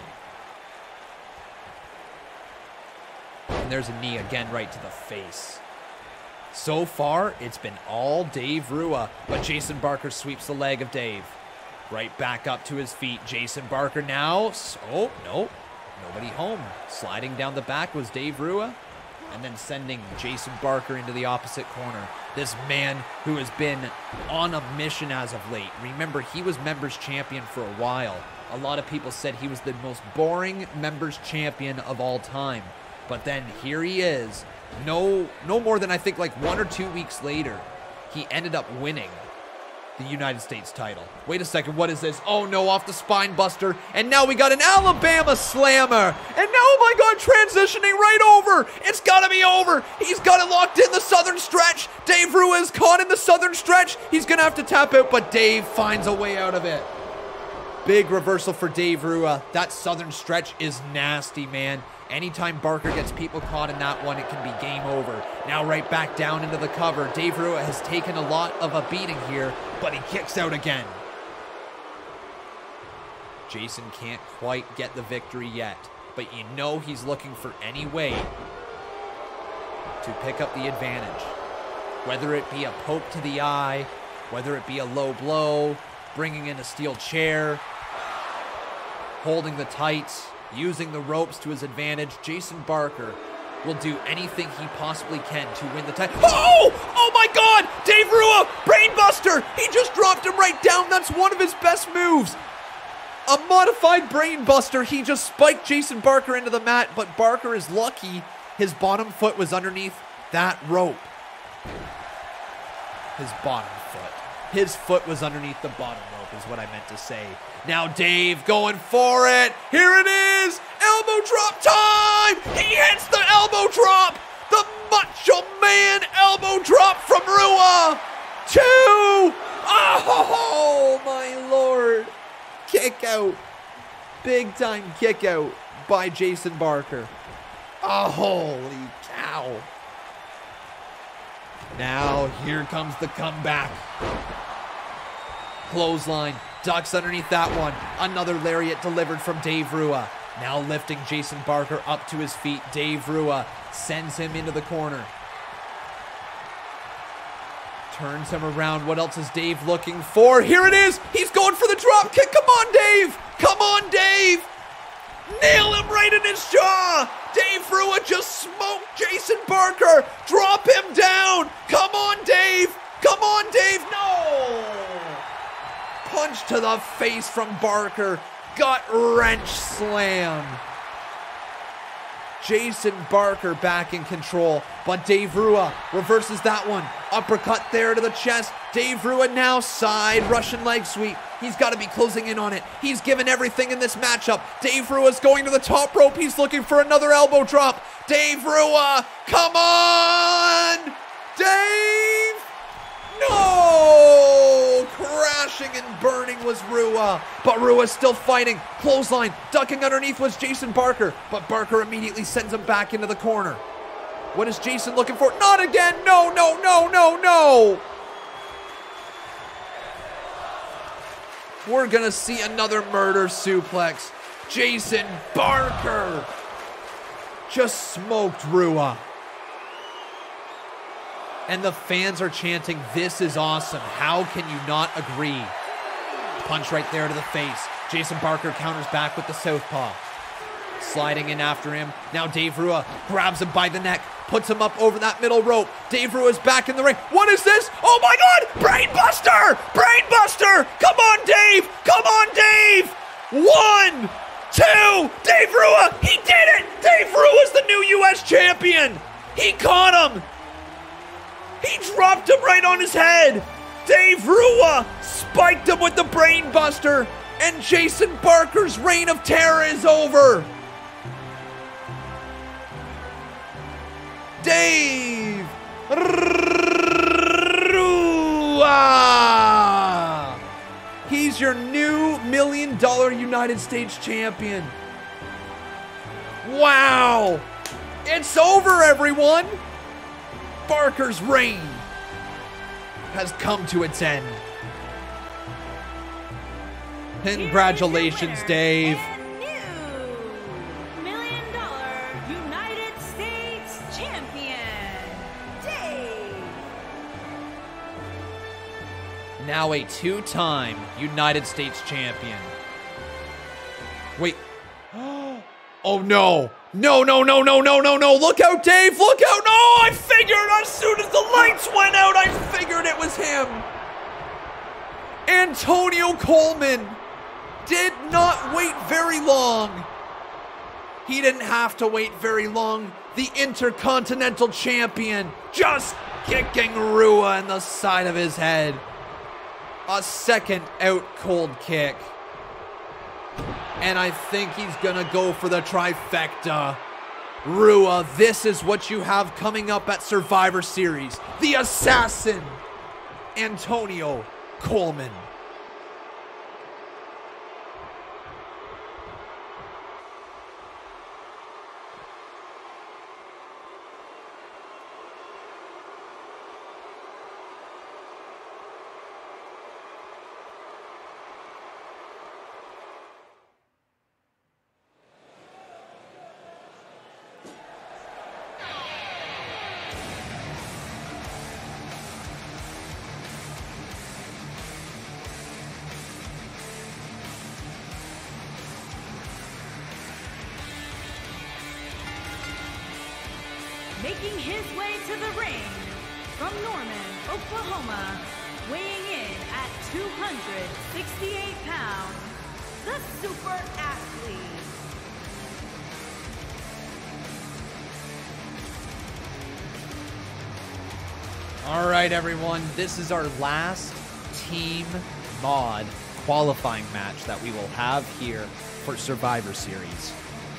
And there's a knee again right to the face. So far, it's been all Dave Rua, but Jason Barker sweeps the leg of Dave. Right back up to his feet. Jason Barker now. Oh, no. Nobody home. Sliding down the back was Dave Rua, and then sending Jason Barker into the opposite corner. This man who has been on a mission as of late. Remember, he was members champion for a while. A lot of people said he was the most boring members champion of all time. But then here he is. No, no more than I think like one or two weeks later, he ended up winning the United States title. Wait a second, what is this? Oh no, off the spine buster. And now we got an Alabama slammer. And now, oh my God, transitioning right over. It's gotta be over. He's got it locked in the southern stretch. Dave Rua is caught in the southern stretch. He's gonna have to tap out, but Dave finds a way out of it. Big reversal for Dave Rua. That southern stretch is nasty, man. Anytime Barker gets people caught in that one, it can be game over. Now right back down into the cover. Dave Rua has taken a lot of a beating here, but he kicks out again. Jason can't quite get the victory yet, but you know he's looking for any way to pick up the advantage. Whether it be a poke to the eye, whether it be a low blow, bringing in a steel chair, holding the tights, using the ropes to his advantage, Jason Barker will do anything he possibly can to win the title. Oh! Oh my God! Dave Rua! Brainbuster! He just dropped him right down. That's one of his best moves. A modified Brainbuster. He just spiked Jason Barker into the mat, but Barker is lucky his bottom foot was underneath that rope. His bottom foot. His foot was underneath the bottom rope is what I meant to say. Now Dave going for it. Here it is. Elbow drop time. He hits the elbow drop. The Macho Man elbow drop from Rua. Two. Oh, my Lord. Kick out. Big time kick out by Jason Barker. Oh, holy cow. Now here comes the comeback. Clothesline. Ducks underneath that one. Another lariat delivered from Dave Rua. Now lifting Jason Barker up to his feet. Dave Rua sends him into the corner. Turns him around. What else is Dave looking for? Here it is. He's going for the drop kick. Come on, Dave. Come on, Dave. Nail him right in his jaw. Dave Rua just smoked Jason Barker. Drop him down. Come on, Dave. Come on, Dave. No. Punch to the face from Barker. Gut wrench slam. Jason Barker back in control, but Dave Rua reverses that one. Uppercut there to the chest. Dave Rua now side Russian leg sweep. He's got to be closing in on it. He's given everything in this matchup. Dave Rua's going to the top rope. He's looking for another elbow drop. Dave Rua, come on! Dave! No! Crashing and burning was Rua, but Rua's still fighting. Clothesline, ducking underneath was Jason Barker, but Barker immediately sends him back into the corner. What is Jason looking for? Not again! No, no, no, no, no! We're gonna see another murder suplex. Jason Barker just smoked Rua. And the fans are chanting, "This is awesome. How can you not agree?" Punch right there to the face. Jason Barker counters back with the southpaw. Sliding in after him. Now Dave Rua grabs him by the neck, puts him up over that middle rope. Dave Rua's back in the ring. What is this? Oh my God! Brainbuster! Brainbuster! Come on, Dave! Come on, Dave! One, two, Dave Rua! He did it! Dave Rua's the new U S champion! He caught him! He dropped him right on his head! Dave Rua spiked him with the Brainbuster! And Jason Barker's reign of terror is over! Dave Rua! He's your new million dollar United States champion. Wow! It's over, everyone! Barker's reign has come to its end. Congratulations, Dave. And new million dollar United States champion, Dave. Now a two-time United States champion. Wait. Oh no. No, no, no, no, no, no, no. Look out, Dave. Look out. No, I figured as soon as the lights went out, I figured it was him. Antonio Coleman did not wait very long. He didn't have to wait very long. The Intercontinental Champion just kicking Rua in the side of his head. A second out cold kick. And I think he's gonna go for the trifecta. Rua, this is what you have coming up at Survivor Series. The Assassin, Antonio Coleman. Making his way to the ring from Norman, Oklahoma, weighing in at two hundred sixty-eight pounds, the super athlete. All right, everyone, this is our last team mod qualifying match that we will have here for Survivor Series.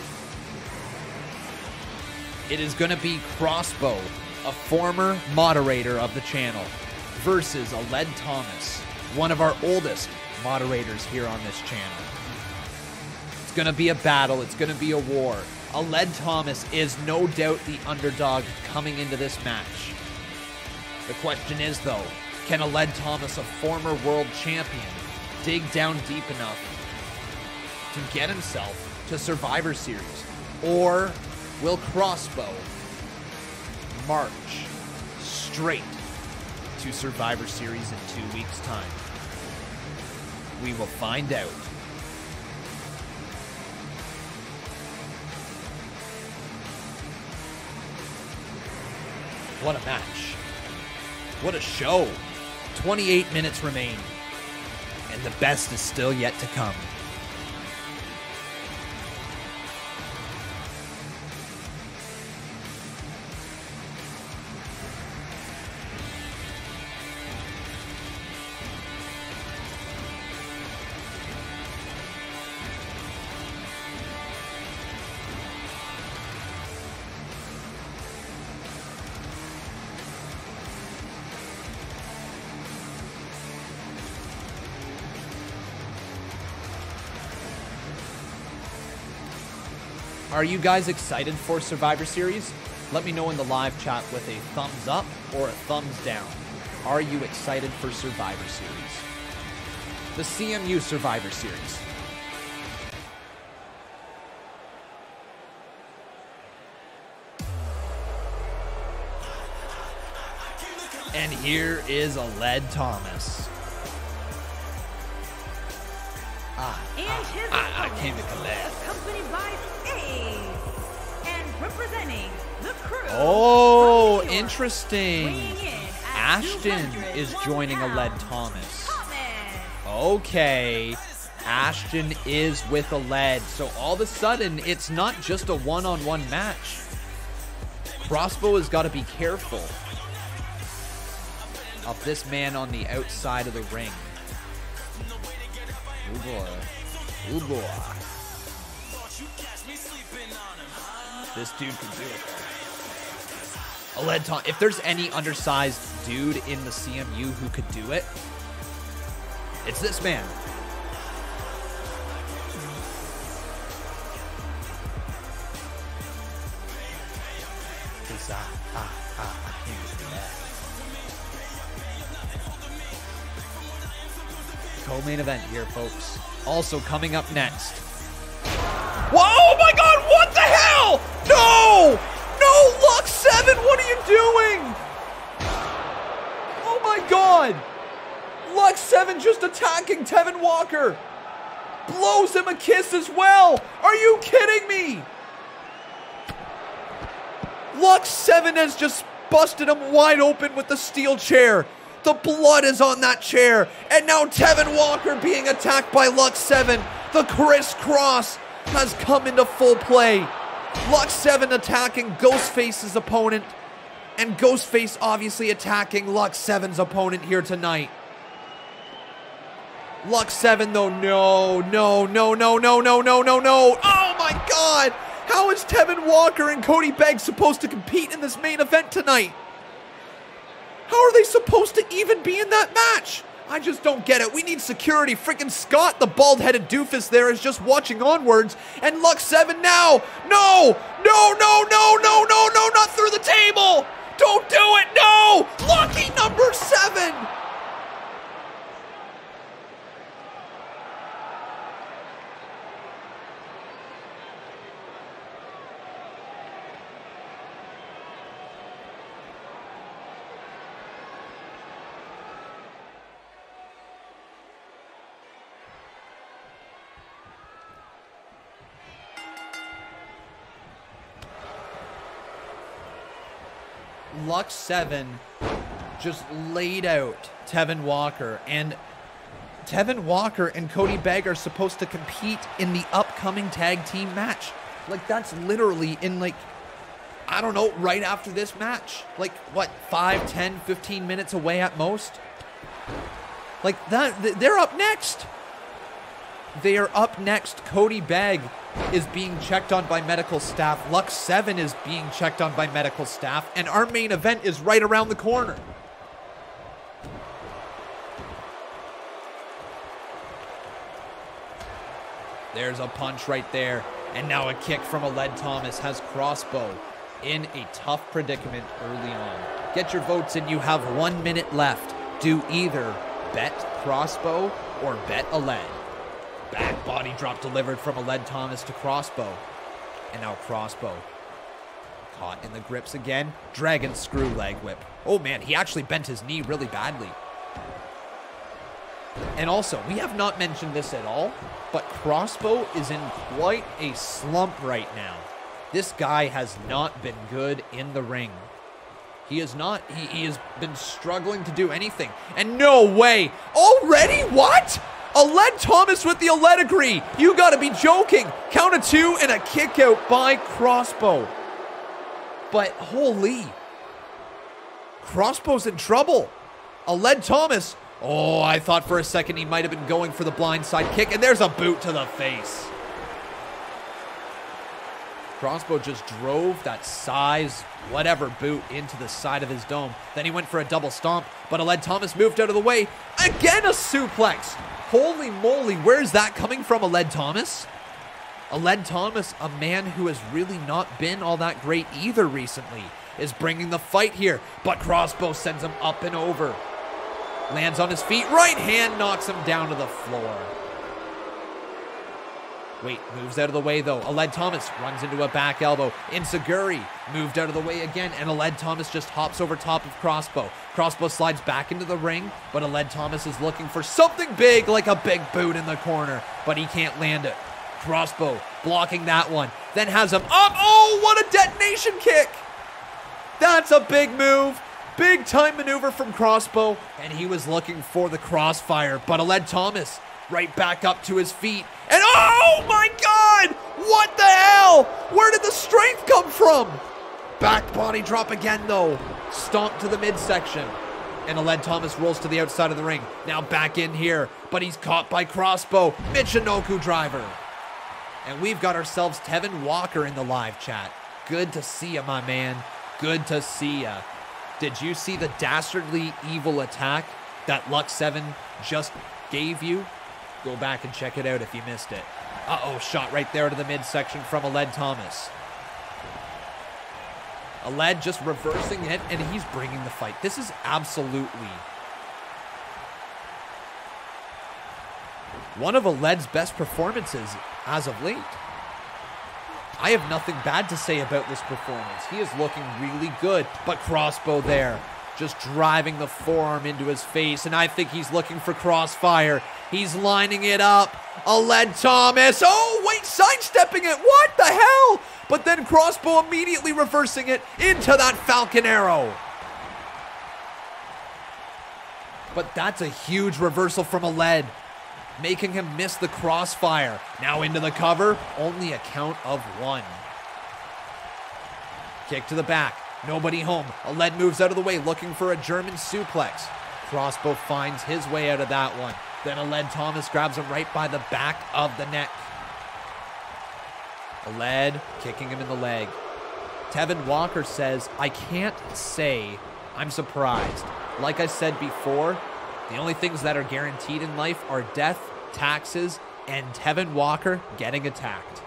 It is going to be Crossbow, a former moderator of the channel, versus Aled Thomas, one of our oldest moderators here on this channel. It's going to be a battle. It's going to be a war. Aled Thomas is no doubt the underdog coming into this match. The question is, though, can Aled Thomas, a former world champion, dig down deep enough to get himself to Survivor Series? Or will Crossbow march straight to Survivor Series in two weeks' time? We will find out. What a match. What a show. twenty-eight minutes remain, and the best is still yet to come. Are you guys excited for Survivor Series? Let me know in the live chat with a thumbs up or a thumbs down. Are you excited for Survivor Series? The C M U Survivor Series. And here is Aled Thomas. Ah, And ah, his ah, I opponent, came to collect. accompanied by Ace, and representing the crew. Oh, from New York, interesting. weighing in at Ashton two hundred is one joining pounds, Aled Thomas. Thomas. Okay. Ashton is with Aled. So all of a sudden, it's not just a one-on-one match. Crossbow has got to be careful of this man on the outside of the ring. Oh boy. Oh boy. This dude can do it. Aled Thomas. If there's any undersized dude in the C M U who could do it, it's this man. Co-main event here, folks. Also coming up next. Whoa, oh my God, what the hell? No! No, Lux seven, what are you doing? Oh my God. Lux seven just attacking Tevin Walker. Blows him a kiss as well. Are you kidding me? Lux seven has just busted him wide open with the steel chair. The blood is on that chair. And now Tevin Walker being attacked by Lux seven. The crisscross has come into full play. Lux seven attacking Ghostface's opponent. And Ghostface obviously attacking Lux seven's opponent here tonight. Lux seven though, no, no, no, no, no, no, no, no, no. Oh my God. How is Tevin Walker and Cody Begg supposed to compete in this main event tonight? How are they supposed to even be in that match? I just don't get it. We need security. Freaking Scott, the bald-headed doofus there, is just watching onwards. And Lux seven now. No! No, no, no, no, no, no, not through the table! Don't do it, no! Lucky number seven! Lux seven just laid out Tevin Walker, and Tevin Walker and Cody Begg are supposed to compete in the upcoming tag team match. Like, that's literally in, like, I don't know, right after this match. Like, what, five, ten, fifteen minutes away at most? Like, that, they're up next. They are up next. Cody Begg is being checked on by medical staff. Lux seven is being checked on by medical staff. And our main event is right around the corner. There's a punch right there. And now a kick from Aled Thomas has Crossbow in a tough predicament early on. Get your votes in. You have one minute left. Do either bet Crossbow or bet Aled. Back body drop delivered from Aled Thomas to Crossbow. And now Crossbow caught in the grips again. Dragon screw leg whip. Oh man, he actually bent his knee really badly. And also, we have not mentioned this at all, but Crossbow is in quite a slump right now. This guy has not been good in the ring. He is not, he, he has been struggling to do anything. And no way, already? What? Aled Thomas with the Aled agree. You gotta be joking. Count of two and a kick out by Crossbow. But holy, Crossbow's in trouble. Aled Thomas, oh, I thought for a second he might have been going for the blindside kick, and there's a boot to the face. Crossbow just drove that size, whatever boot into the side of his dome. Then he went for a double stomp, but Aled Thomas moved out of the way. Again, a suplex. Holy moly, where's that coming from, Aled Thomas? Aled Thomas, a man who has really not been all that great either recently, is bringing the fight here, but Crossbow sends him up and over. Lands on his feet, right hand knocks him down to the floor. Wait, moves out of the way though. Aled Thomas runs into a back elbow. Insaguri moved out of the way again, and Aled Thomas just hops over top of Crossbow. Crossbow slides back into the ring, but Aled Thomas is looking for something big, like a big boot in the corner, but he can't land it. Crossbow blocking that one, then has him up. Oh, what a detonation kick! That's a big move. Big time maneuver from Crossbow, and he was looking for the crossfire, but Aled Thomas right back up to his feet. And oh my God! What the hell? Where did the strength come from? Back body drop again though. Stomp to the midsection. And Aled Thomas rolls to the outside of the ring. Now back in here, but he's caught by Crossbow. Michinoku driver. And we've got ourselves Tevin Walker in the live chat. Good to see ya, my man. Good to see ya. Did you see the dastardly evil attack that Lux seven just gave you? Go back and check it out if you missed it. Uh-oh, shot right there to the midsection from Aled Thomas. Aled just reversing it, and he's bringing the fight. This is absolutely one of Aled's best performances as of late. I have nothing bad to say about this performance. He is looking really good, but crossbow there, just driving the forearm into his face, and I think he's looking for crossfire. He's lining it up. Aled Thomas, oh wait, sidestepping it, what the hell? But then crossbow immediately reversing it into that Falcon Arrow. But that's a huge reversal from Aled, making him miss the crossfire. Now into the cover, only a count of one. Kick to the back, nobody home. Aled moves out of the way, looking for a German suplex. Crossbow finds his way out of that one. Then Aled Thomas grabs him right by the back of the neck. Aled kicking him in the leg. Tevin Walker says, I can't say I'm surprised. Like I said before, the only things that are guaranteed in life are death, taxes, and Tevin Walker getting attacked.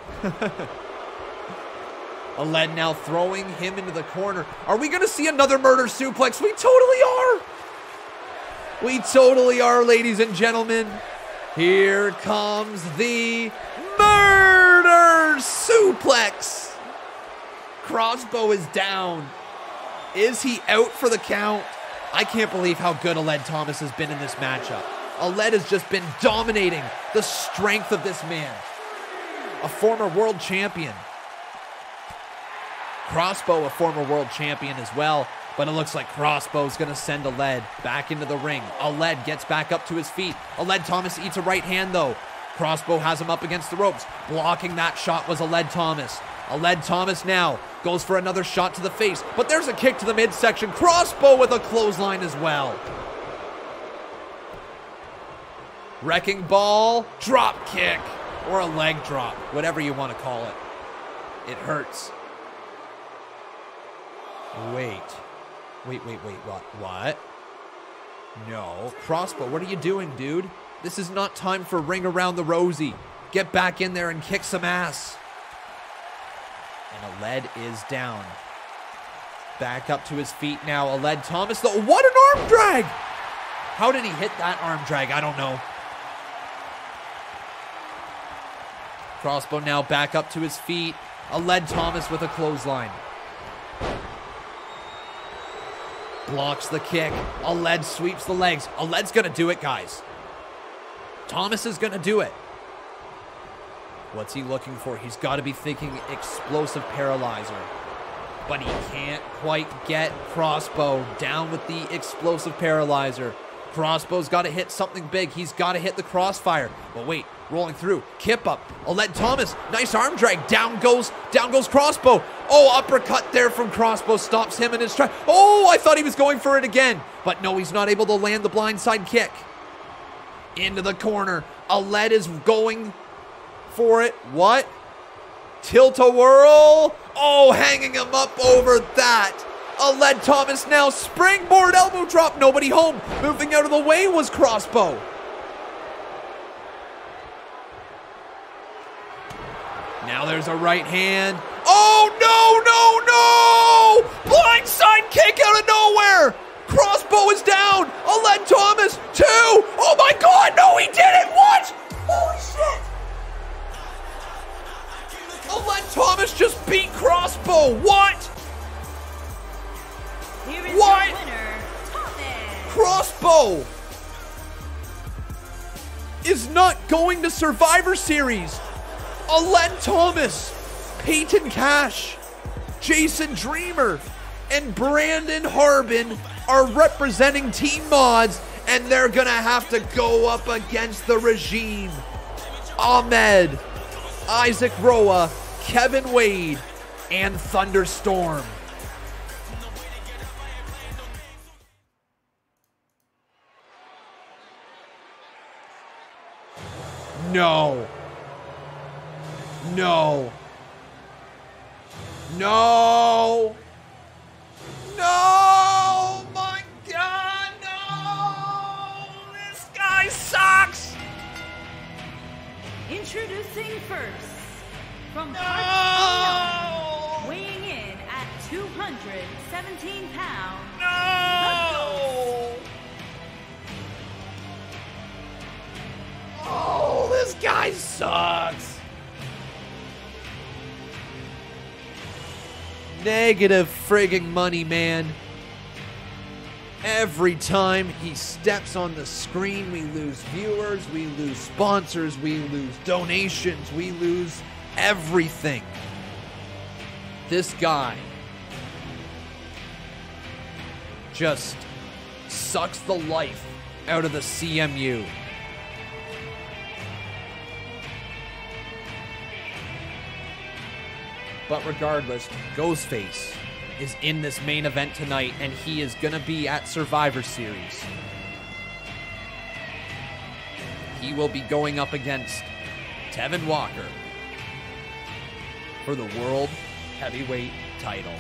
Aled now throwing him into the corner. Are we going to see another murder suplex? We totally are. We totally are, ladies and gentlemen. Here comes the murder suplex. Crossbow is down. Is he out for the count? I can't believe how good Aled Thomas has been in this matchup. Aled has just been dominating the strength of this man. A former world champion. Crossbow, a former world champion as well. But it looks like Crossbow's going to send Aled back into the ring. Aled gets back up to his feet. Aled Thomas eats a right hand though. Crossbow has him up against the ropes. Blocking that shot was Aled Thomas. Aled Thomas now goes for another shot to the face, but there's a kick to the midsection. Crossbow with a clothesline as well. Wrecking ball, drop kick, or a leg drop, whatever you want to call it. It hurts. Wait. Wait, wait, wait, what? What? No. Crossbow, what are you doing, dude? This is not time for ring around the rosy. Get back in there and kick some ass. And Aled is down. Back up to his feet now. Aled Thomas, though. What an arm drag! How did he hit that arm drag? I don't know. Crossbow now back up to his feet. Aled Thomas with a clothesline. Blocks the kick. Aled sweeps the legs. Aled's gonna do it, guys. Thomas is gonna do it. What's he looking for? He's got to be thinking explosive paralyzer. But he can't quite get Crossbow down with the explosive paralyzer. Crossbow's got to hit something big. He's got to hit the crossfire. But wait, rolling through. Kip up. Aled Thomas. Nice arm drag. Down goes, down goes Crossbow. Oh, uppercut there from Crossbow. Stops him in his track. Oh, I thought he was going for it again. But no, he's not able to land the blindside kick. Into the corner. Aled is going for it. What? Tilt-a-whirl. Oh, hanging him up over that. Aled Thomas now springboard elbow drop. Nobody home. Moving out of the way was Crossbow. Now there's a right hand. Oh, no, no, no! Blindside kick out of nowhere. Crossbow is down. Aled Thomas, two. Oh my God, no, he didn't. What? Holy shit. Aled Thomas just beat Crossbow. What? Here is What? your winner, Thomas. Crossbow is not going to Survivor Series. Aled Thomas, Peyton Cash, Jason Dreamer, and Brandon Harbin are representing Team Mods, and they're gonna have to go up against the regime. Ahmed, Isaac Roa, Kevin Wade, and Thunderstorm. No. No. No. No. My God, no. This guy sucks. Introducing first, from No. Park, weighing in at two hundred seventeen pounds. No! Oh, this guy sucks. Negative frigging money, man. Every time he steps on the screen, we lose viewers, we lose sponsors, we lose donations, we lose everything. This guy just sucks the life out of the C M U. But regardless, Ghostface is in this main event tonight, and he is going to be at Survivor Series. He will be going up against Tevin Walker for the World Heavyweight title.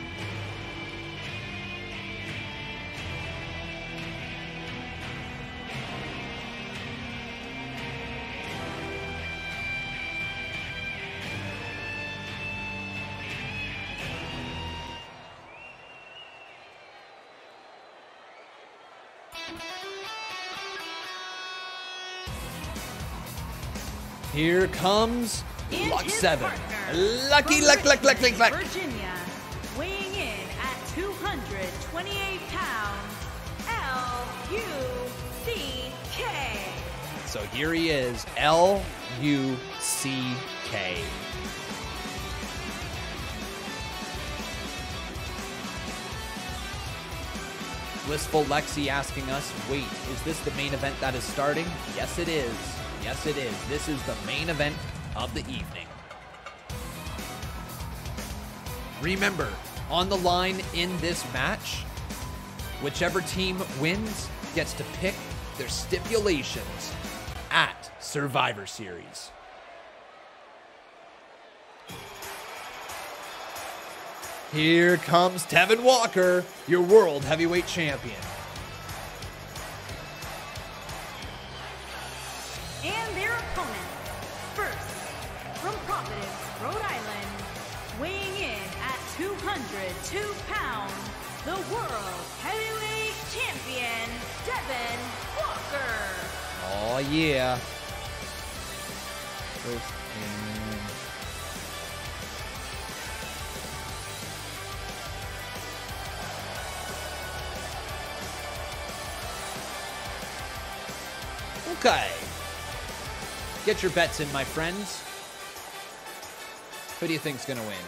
Here comes And Luck his seven. partner, Lucky from Luck Luck Luck Luck Richmond, Luck. Virginia, weighing in at two hundred twenty-eight pounds, L U C K. So here he is, L U C K. Blissful Lexi asking us, wait, is this the main event that is starting? Yes, it is. Yes, it is. This is the main event of the evening. Remember, on the line in this match, whichever team wins gets to pick their stipulations at Survivor Series. Here comes Tevin Walker, your World Heavyweight Champion. And their opponent, first, from Providence, Rhode Island, weighing in at two hundred two pounds, the World Heavyweight Champion, Tevin Walker. Oh, yeah. Okay. Get your bets in, my friends. Who do you think's gonna win?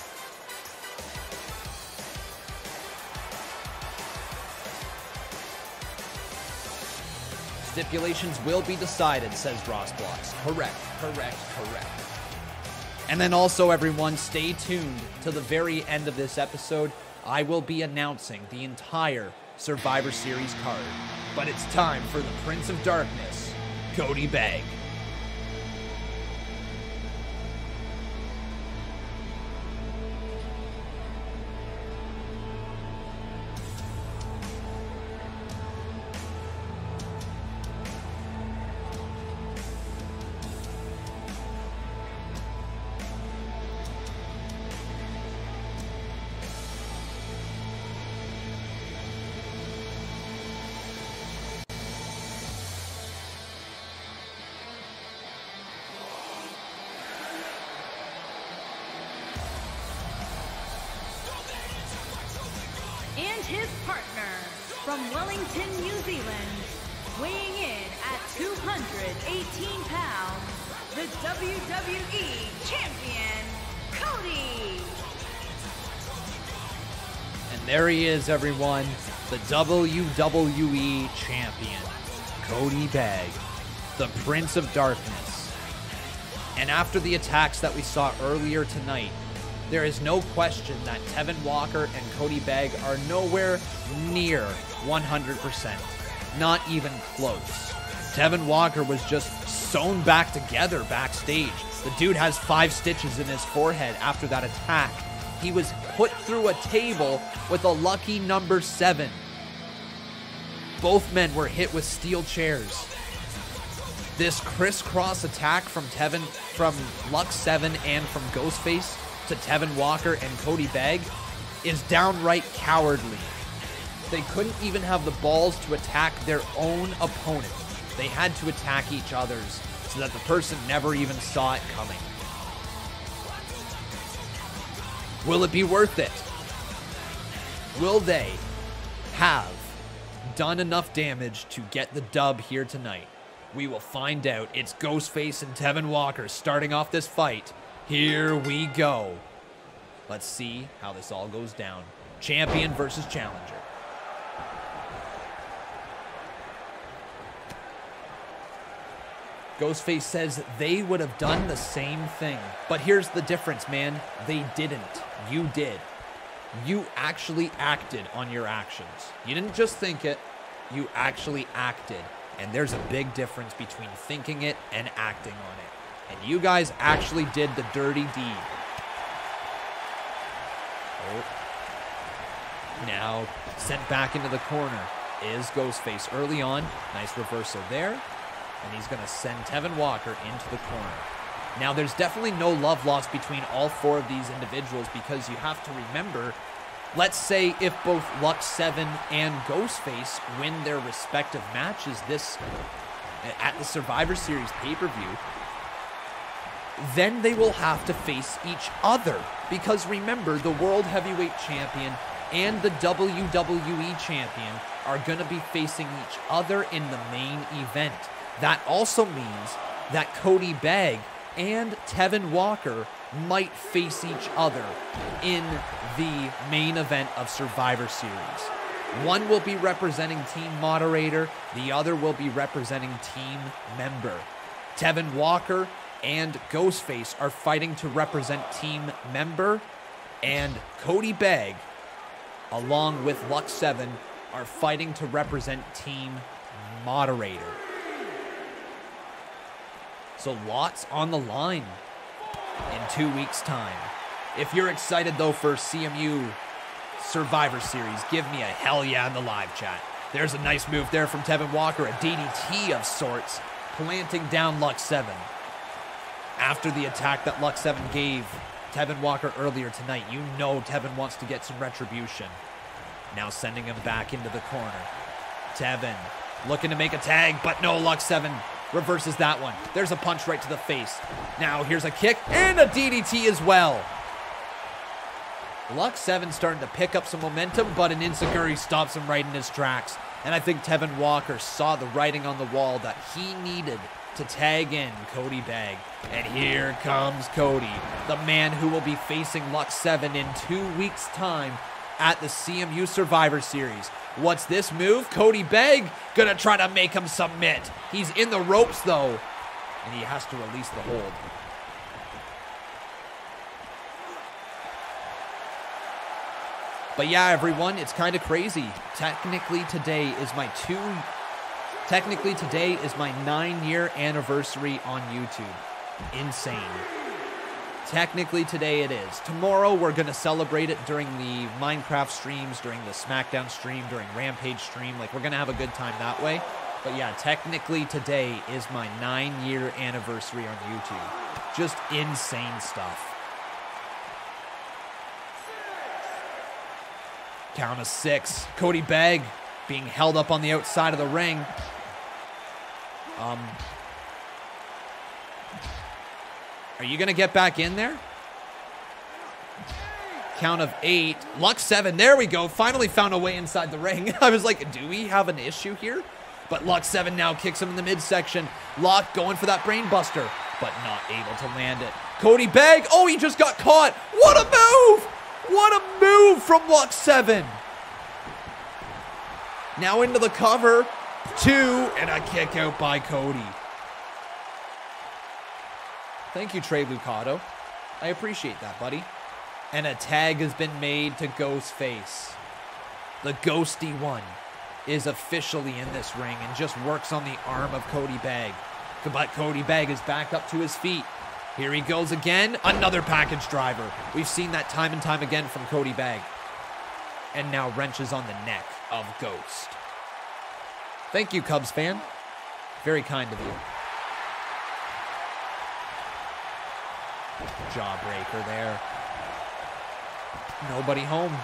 Stipulations will be decided, says Ross Blocks. Correct, correct, correct. And then also, everyone, stay tuned to the very end of this episode. I will be announcing the entire Survivor Series card. But it's time for the Prince of Darkness, Cody Begg. And his partner, from Wellington, New Zealand, weighing in at two hundred eighteen pounds, the W W E Champion, Cody. And there he is, everyone, the W W E Champion, Cody Begg, the Prince of Darkness. And after the attacks that we saw earlier tonight, there is no question that Tevin Walker and Cody Begg are nowhere near one hundred percent. Not even close. Tevin Walker was just sewn back together backstage. The dude has five stitches in his forehead after that attack. He was put through a table with a lucky number seven. Both men were hit with steel chairs. This crisscross attack from Tevin, from Luck seven and from Ghostface to Tevin Walker and Cody Begg is downright cowardly. They couldn't even have the balls to attack their own opponent. They had to attack each other's so that the person never even saw it coming. Will it be worth it? Will they have done enough damage to get the dub here tonight? We will find out. It's Ghostface and Tevin Walker starting off this fight. Here we go. Let's see how this all goes down. Champion versus challenger. Ghostface says they would have done the same thing. But here's the difference, man. They didn't. You did. You actually acted on your actions. You didn't just think it. You actually acted. And there's a big difference between thinking it and acting on it. And you guys actually did the dirty deed. Oh. Now, sent back into the corner is Ghostface early on. Nice reversal there. And he's going to send Tevin Walker into the corner. Now, there's definitely no love lost between all four of these individuals because you have to remember, let's say if both Lux seven and Ghostface win their respective matches this at the Survivor Series pay-per-view, then they will have to face each other. Because remember, the World Heavyweight Champion and the W W E Champion are going to be facing each other in the main event. That also means that Cody Bagg and Tevin Walker might face each other in the main event of Survivor Series. One will be representing Team Moderator, the other will be representing Team Member. Tevin Walker and Ghostface are fighting to represent Team Member, and Cody Bagg, along with Lux seven, are fighting to represent Team Moderator. So lots on the line in two weeks' time. If you're excited, though, for C M U Survivor Series, give me a hell yeah in the live chat. There's a nice move there from Tevin Walker, a D D T of sorts, planting down Lux seven. After the attack that Lux seven gave Tevin Walker earlier tonight, you know Tevin wants to get some retribution. Now sending him back into the corner. Tevin looking to make a tag, but no, Lux seven reverses that one. There's a punch right to the face. Now here's a kick and a D D T as well. Lux seven starting to pick up some momentum, but an Enziguri stops him right in his tracks. And I think Tevin Walker saw the writing on the wall that he needed to tag in Cody Bagg. And here comes Cody, the man who will be facing Lux seven in two weeks' time at the C M U Survivor Series. What's this move? Cody Bagg gonna try to make him submit. He's in the ropes though, and he has to release the hold. But yeah, everyone, it's kind of crazy. Technically today is my two, technically today is my nine year anniversary on YouTube. Insane. Technically today it is. Tomorrow we're going to celebrate it during the Minecraft streams, during the SmackDown stream, during Rampage stream. Like, we're going to have a good time that way. But yeah, technically today is my nine year anniversary on YouTube. Just insane stuff. Count of six. Cody Bagg being held up on the outside of the ring. Um... Are you going to get back in there? Count of eight. Lux seven. There we go. Finally found a way inside the ring. I was like, do we have an issue here? But Lux seven now kicks him in the midsection. Locke going for that brain buster, but not able to land it. Cody Bagg. Oh, he just got caught. What a move. What a move from Lux seven. Now into the cover. Two. And a kick out by Cody. Thank you, Trey Lucado. I appreciate that, buddy. And a tag has been made to Ghostface. The Ghosty One is officially in this ring and just works on the arm of Cody Bagg. But Cody Bagg is back up to his feet. Here he goes again. Another package driver. We've seen that time and time again from Cody Bagg. And now wrenches on the neck of Ghost. Thank you, Cubs fan. Very kind of you. Jawbreaker there. Nobody home.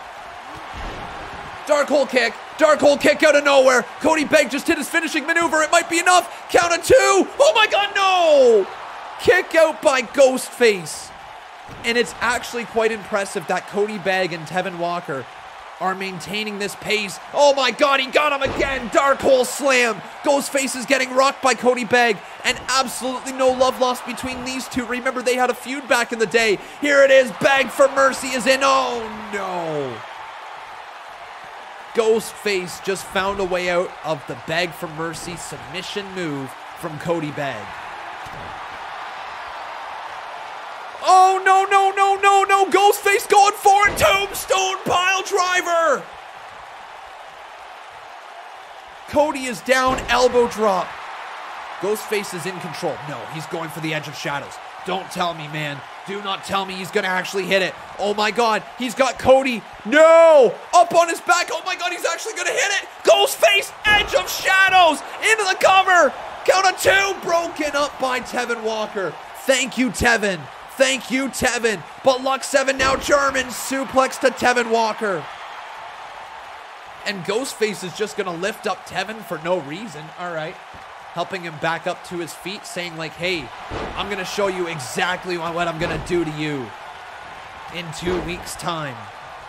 Dark hole kick. Dark hole kick out of nowhere. Cody Begg just hit his finishing maneuver. It might be enough. Count of two. Oh my God, no! Kick out by Ghostface. And it's actually quite impressive that Cody Begg and Tevin Walker are maintaining this pace. Oh my God, he got him again. Dark hole slam. Ghostface is getting rocked by Cody Begg, and absolutely no love lost between these two. Remember, they had a feud back in the day. Here it is. Beg for Mercy is in. Oh no. Ghostface just found a way out of the Beg for Mercy submission move from Cody Begg. Oh, no, no, no, no, no. Ghostface going for it. Tombstone pile driver. Cody is down, elbow drop. Ghostface is in control. No, he's going for the edge of shadows. Don't tell me, man. Do not tell me he's going to actually hit it. Oh, my God. He's got Cody. No. Up on his back. Oh, my God. He's actually going to hit it. Ghostface, edge of shadows. Into the cover. Count of two. Broken up by Tevin Walker. Thank you, Tevin. Thank you, Tevin. But Luck seven now German suplex to Tevin Walker. And Ghostface is just going to lift up Tevin for no reason. All right. Helping him back up to his feet, saying like, hey, I'm going to show you exactly what I'm going to do to you in two weeks' time.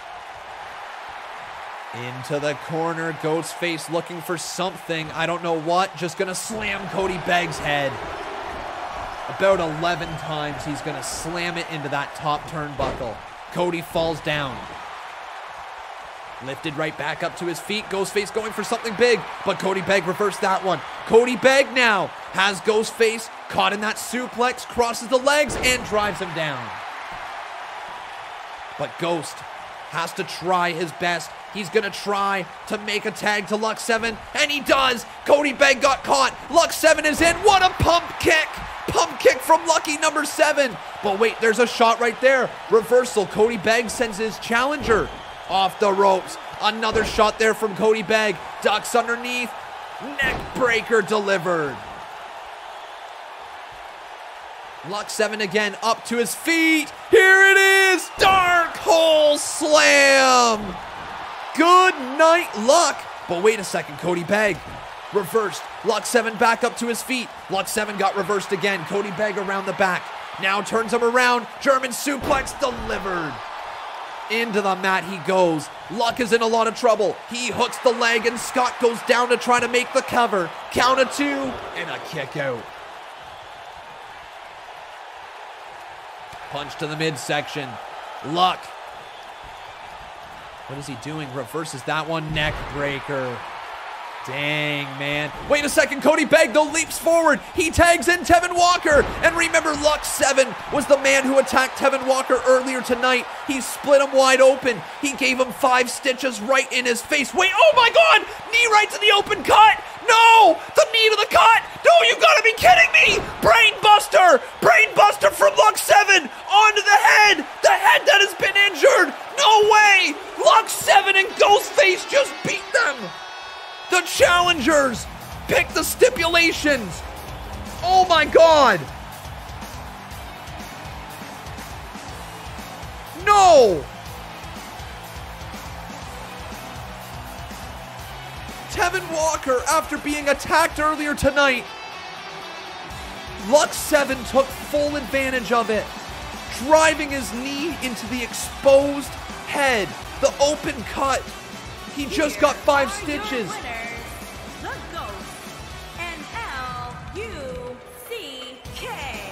Into the corner, Ghostface looking for something. I don't know what. Just going to slam Cody Begg's head. About eleven times, he's going to slam it into that top turnbuckle. Cody falls down. Lifted right back up to his feet. Ghostface going for something big, but Cody Begg reversed that one. Cody Begg now has Ghostface caught in that suplex, crosses the legs, and drives him down. But Ghost has to try his best. He's going to try to make a tag to Luck seven, and he does. Cody Begg got caught. Luck seven is in. What a pump kick. Pump kick from Lucky number seven. But wait, there's a shot right there. Reversal. Cody Begg sends his challenger off the ropes. Another shot there from Cody Begg. Ducks underneath. Neck breaker delivered. Luck seven again up to his feet. Here it is. Dark hole slam. Good night, Luck. But wait a second, Cody Begg reversed. Luck seven back up to his feet. Luck seven got reversed again. Cody Begg around the back. Now turns him around. German suplex delivered. Into the mat he goes. Luck is in a lot of trouble. He hooks the leg and Scott goes down to try to make the cover. Count of two and a kick out. Punch to the midsection. Luck. What is he doing? Reverses that one. Neck breaker. Dang, man. Wait a second. Cody Begg, though, leaps forward. He tags in Tevin Walker. And remember, Luck seven was the man who attacked Tevin Walker earlier tonight. He split him wide open. He gave him five stitches right in his face. Wait, oh my God! Knee right to the open cut! No! The knee to the cut! No, you gotta be kidding me! Brain buster! Brain buster from Luck seven! Onto the head! The head that has been injured! No way! Luck seven and Ghostface just beat them! The challengers pick the stipulations. Oh my God. No. Tevin Walker, after being attacked earlier tonight, Luck seven took full advantage of it, driving his knee into the exposed head, the open cut. He just got five stitches. The Ghost and L U C K.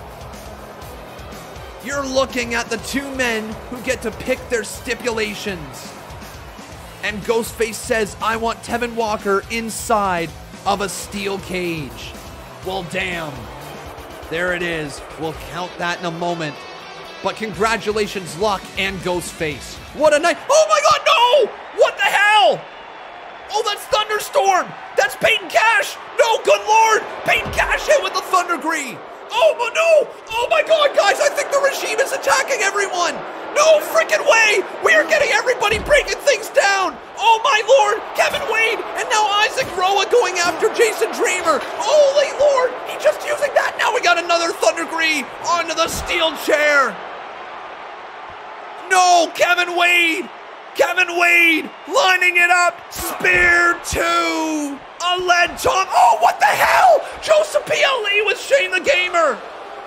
You're looking at the two men who get to pick their stipulations. And Ghostface says, I want Tevin Walker inside of a steel cage. Well, damn. There it is. We'll count that in a moment. But congratulations, Luck and Ghostface. What a night. Oh my God, no! What the hell? Oh, that's Thunderstorm. That's Peyton Cash. No, good Lord. Peyton Cash hit with the Thundergree. Oh, but no. Oh my God, guys, I think the regime is attacking everyone. No freaking way. We are getting everybody breaking things down. Oh my Lord. Kevin Wade and now Isaac Roa going after Jason Dreamer. Holy Lord. He's just using that. Now we got another Thundergree onto the steel chair. No, Kevin Wade. Kevin Wade lining it up. Spear two. A lead Tom. Oh, what the hell? Joseph P. Ali with Shane the Gamer.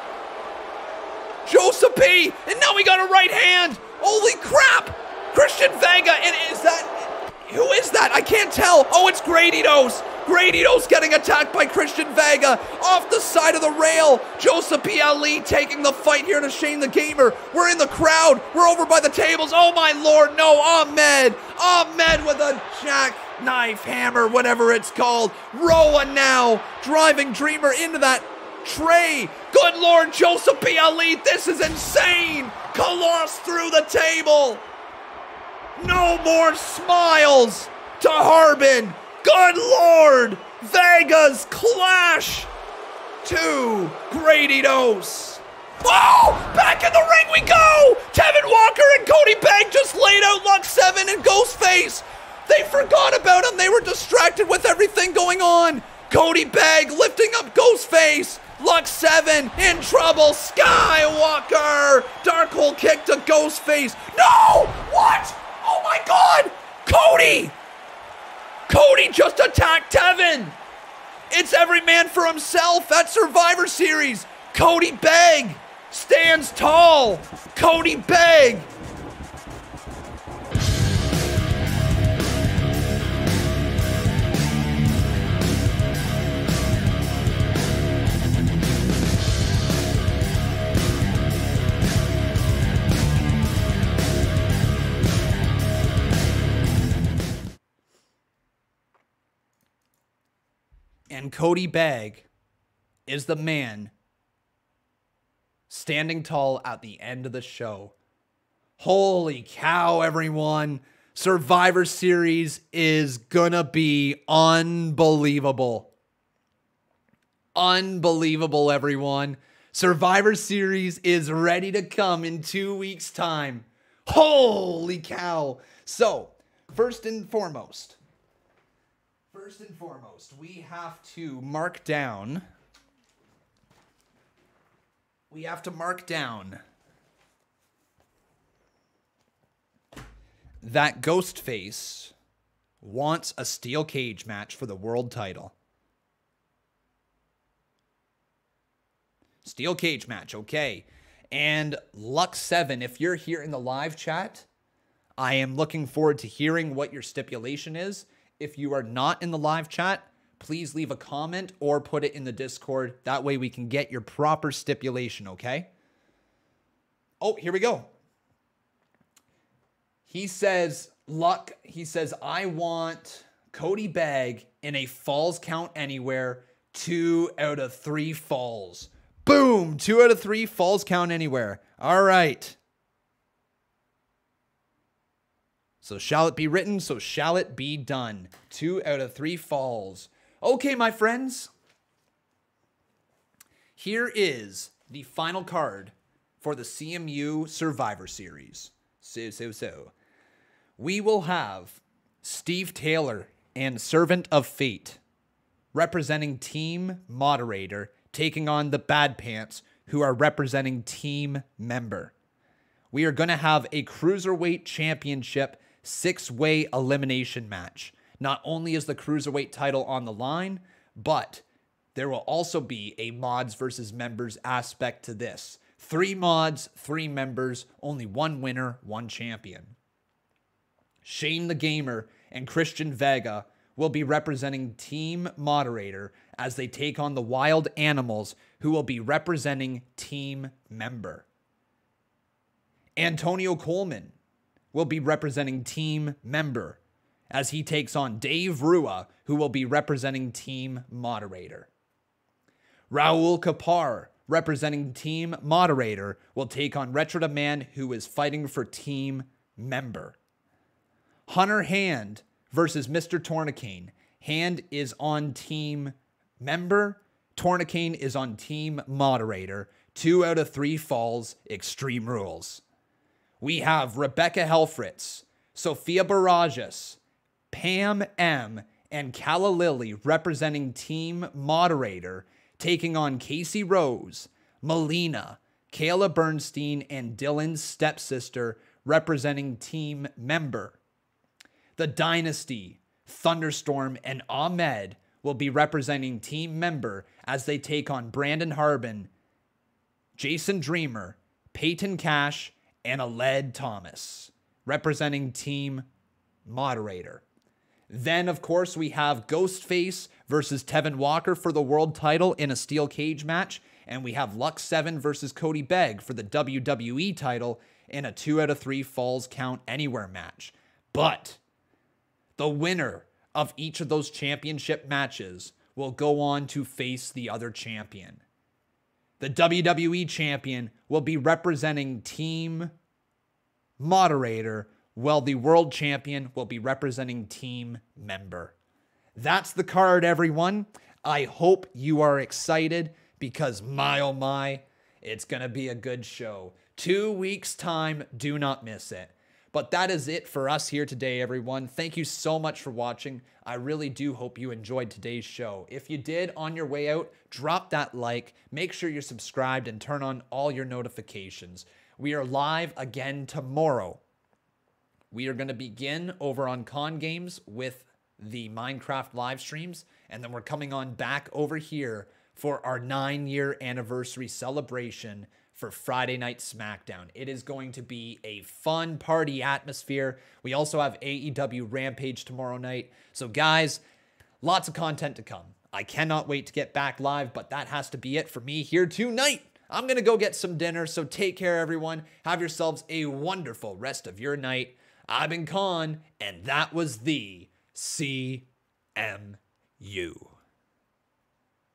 Joseph P. And now we got a right hand. Holy crap. Christian Vega. And is that... Who is that? I can't tell. Oh, it's Graditos. Graditos getting attacked by Christian Vega off the side of the rail. Joseph P. Ali taking the fight here to Shane the Gamer. We're in the crowd. We're over by the tables. Oh my lord, no. Ahmed. Ahmed with a jackknife hammer, whatever it's called. Rowan now driving Dreamer into that tray. Good lord, Joseph P. Ali. This is insane. Koloss through the table. No more smiles to Harbin. Good lord! Vega's clash to Graditos. Whoa! Back in the ring we go! Tevin Walker and Cody Begg just laid out Lux seven and Ghostface. They forgot about him. They were distracted with everything going on. Cody Begg lifting up Ghostface. Lux seven in trouble. Skywalker. Dark hole kick to Ghostface. No! What? Oh my god! Cody! Cody just attacked Tevin! It's every man for himself at Survivor Series. Cody Begg stands tall. Cody Begg. And Cody Begg is the man standing tall at the end of the show. Holy cow, everyone. Survivor Series is gonna be unbelievable. Unbelievable, everyone. Survivor Series is ready to come in two weeks' time. Holy cow. So, first and foremost, First and foremost, we have to mark down. We have to mark down that Ghostface wants a steel cage match for the world title. Steel cage match, okay. And Lux seven, if you're here in the live chat, I am looking forward to hearing what your stipulation is. If you are not in the live chat, please leave a comment or put it in the Discord. That way we can get your proper stipulation, okay? Oh, here we go. He says, Luck, he says, I want Cody Begg in a falls count anywhere, two out of three falls. Boom, two out of three falls count anywhere. All right. So shall it be written, so shall it be done. Two out of three falls. Okay, my friends. Here is the final card for the C M U Survivor Series. So, so, so. We will have Steve Taylor and Servant of Fate representing Team Moderator, taking on the Bad Pants, who are representing Team Member. We are going to have a Cruiserweight Championship six-way elimination match. Not only is the Cruiserweight title on the line, but there will also be a mods versus members aspect to this. Three mods, three members, only one winner, one champion. Shane the Gamer and Christian Vega will be representing Team Moderator as they take on the Wild Animals, who will be representing Team Member. Antonio Coleman will be representing Team Member as he takes on Dave Rua, who will be representing Team Moderator. Raul Kapar, representing Team Moderator, will take on Retro the Man, who is fighting for Team Member. Hunter Hand versus Mister Tornicane. Hand is on Team Member. Tornicane is on Team Moderator. Two out of three falls, Extreme Rules. We have Rebecca Helfritz, Sophia Barajas, Pam M, and Calla Lilly representing Team Moderator, taking on Casey Rose, Melina, Kayla Bernstein, and Dylan's stepsister representing Team Member. The Dynasty, Thunderstorm, and Ahmed will be representing Team Member as they take on Brandon Harbin, Jason Dreamer, Peyton Cash, and Aled Thomas, representing Team Moderator. Then, of course, we have Ghostface versus Tevin Walker for the world title in a steel cage match. And we have Lux seven versus Cody Begg for the W W E title in a two out of three falls count anywhere match. But the winner of each of those championship matches will go on to face the other champion. The W W E champion will be representing Team Moderator, while the world champion will be representing Team Member. That's the card, everyone. I hope you are excited because my oh my, it's going to be a good show. Two weeks time, do not miss it. But that is it for us here today, everyone. Thank you so much for watching. I really do hope you enjoyed today's show. If you did, on your way out, drop that like, make sure you're subscribed, and turn on all your notifications. We are live again tomorrow. We are going to begin over on Con Games with the Minecraft live streams, and then we're coming on back over here for our nine-year anniversary celebration for Friday Night SmackDown. It is going to be a fun party atmosphere. We also have A E W Rampage tomorrow night. So guys, lots of content to come. I cannot wait to get back live, but that has to be it for me here tonight. I'm going to go get some dinner, so take care, everyone. Have yourselves a wonderful rest of your night. I've been Con, and that was the C M U.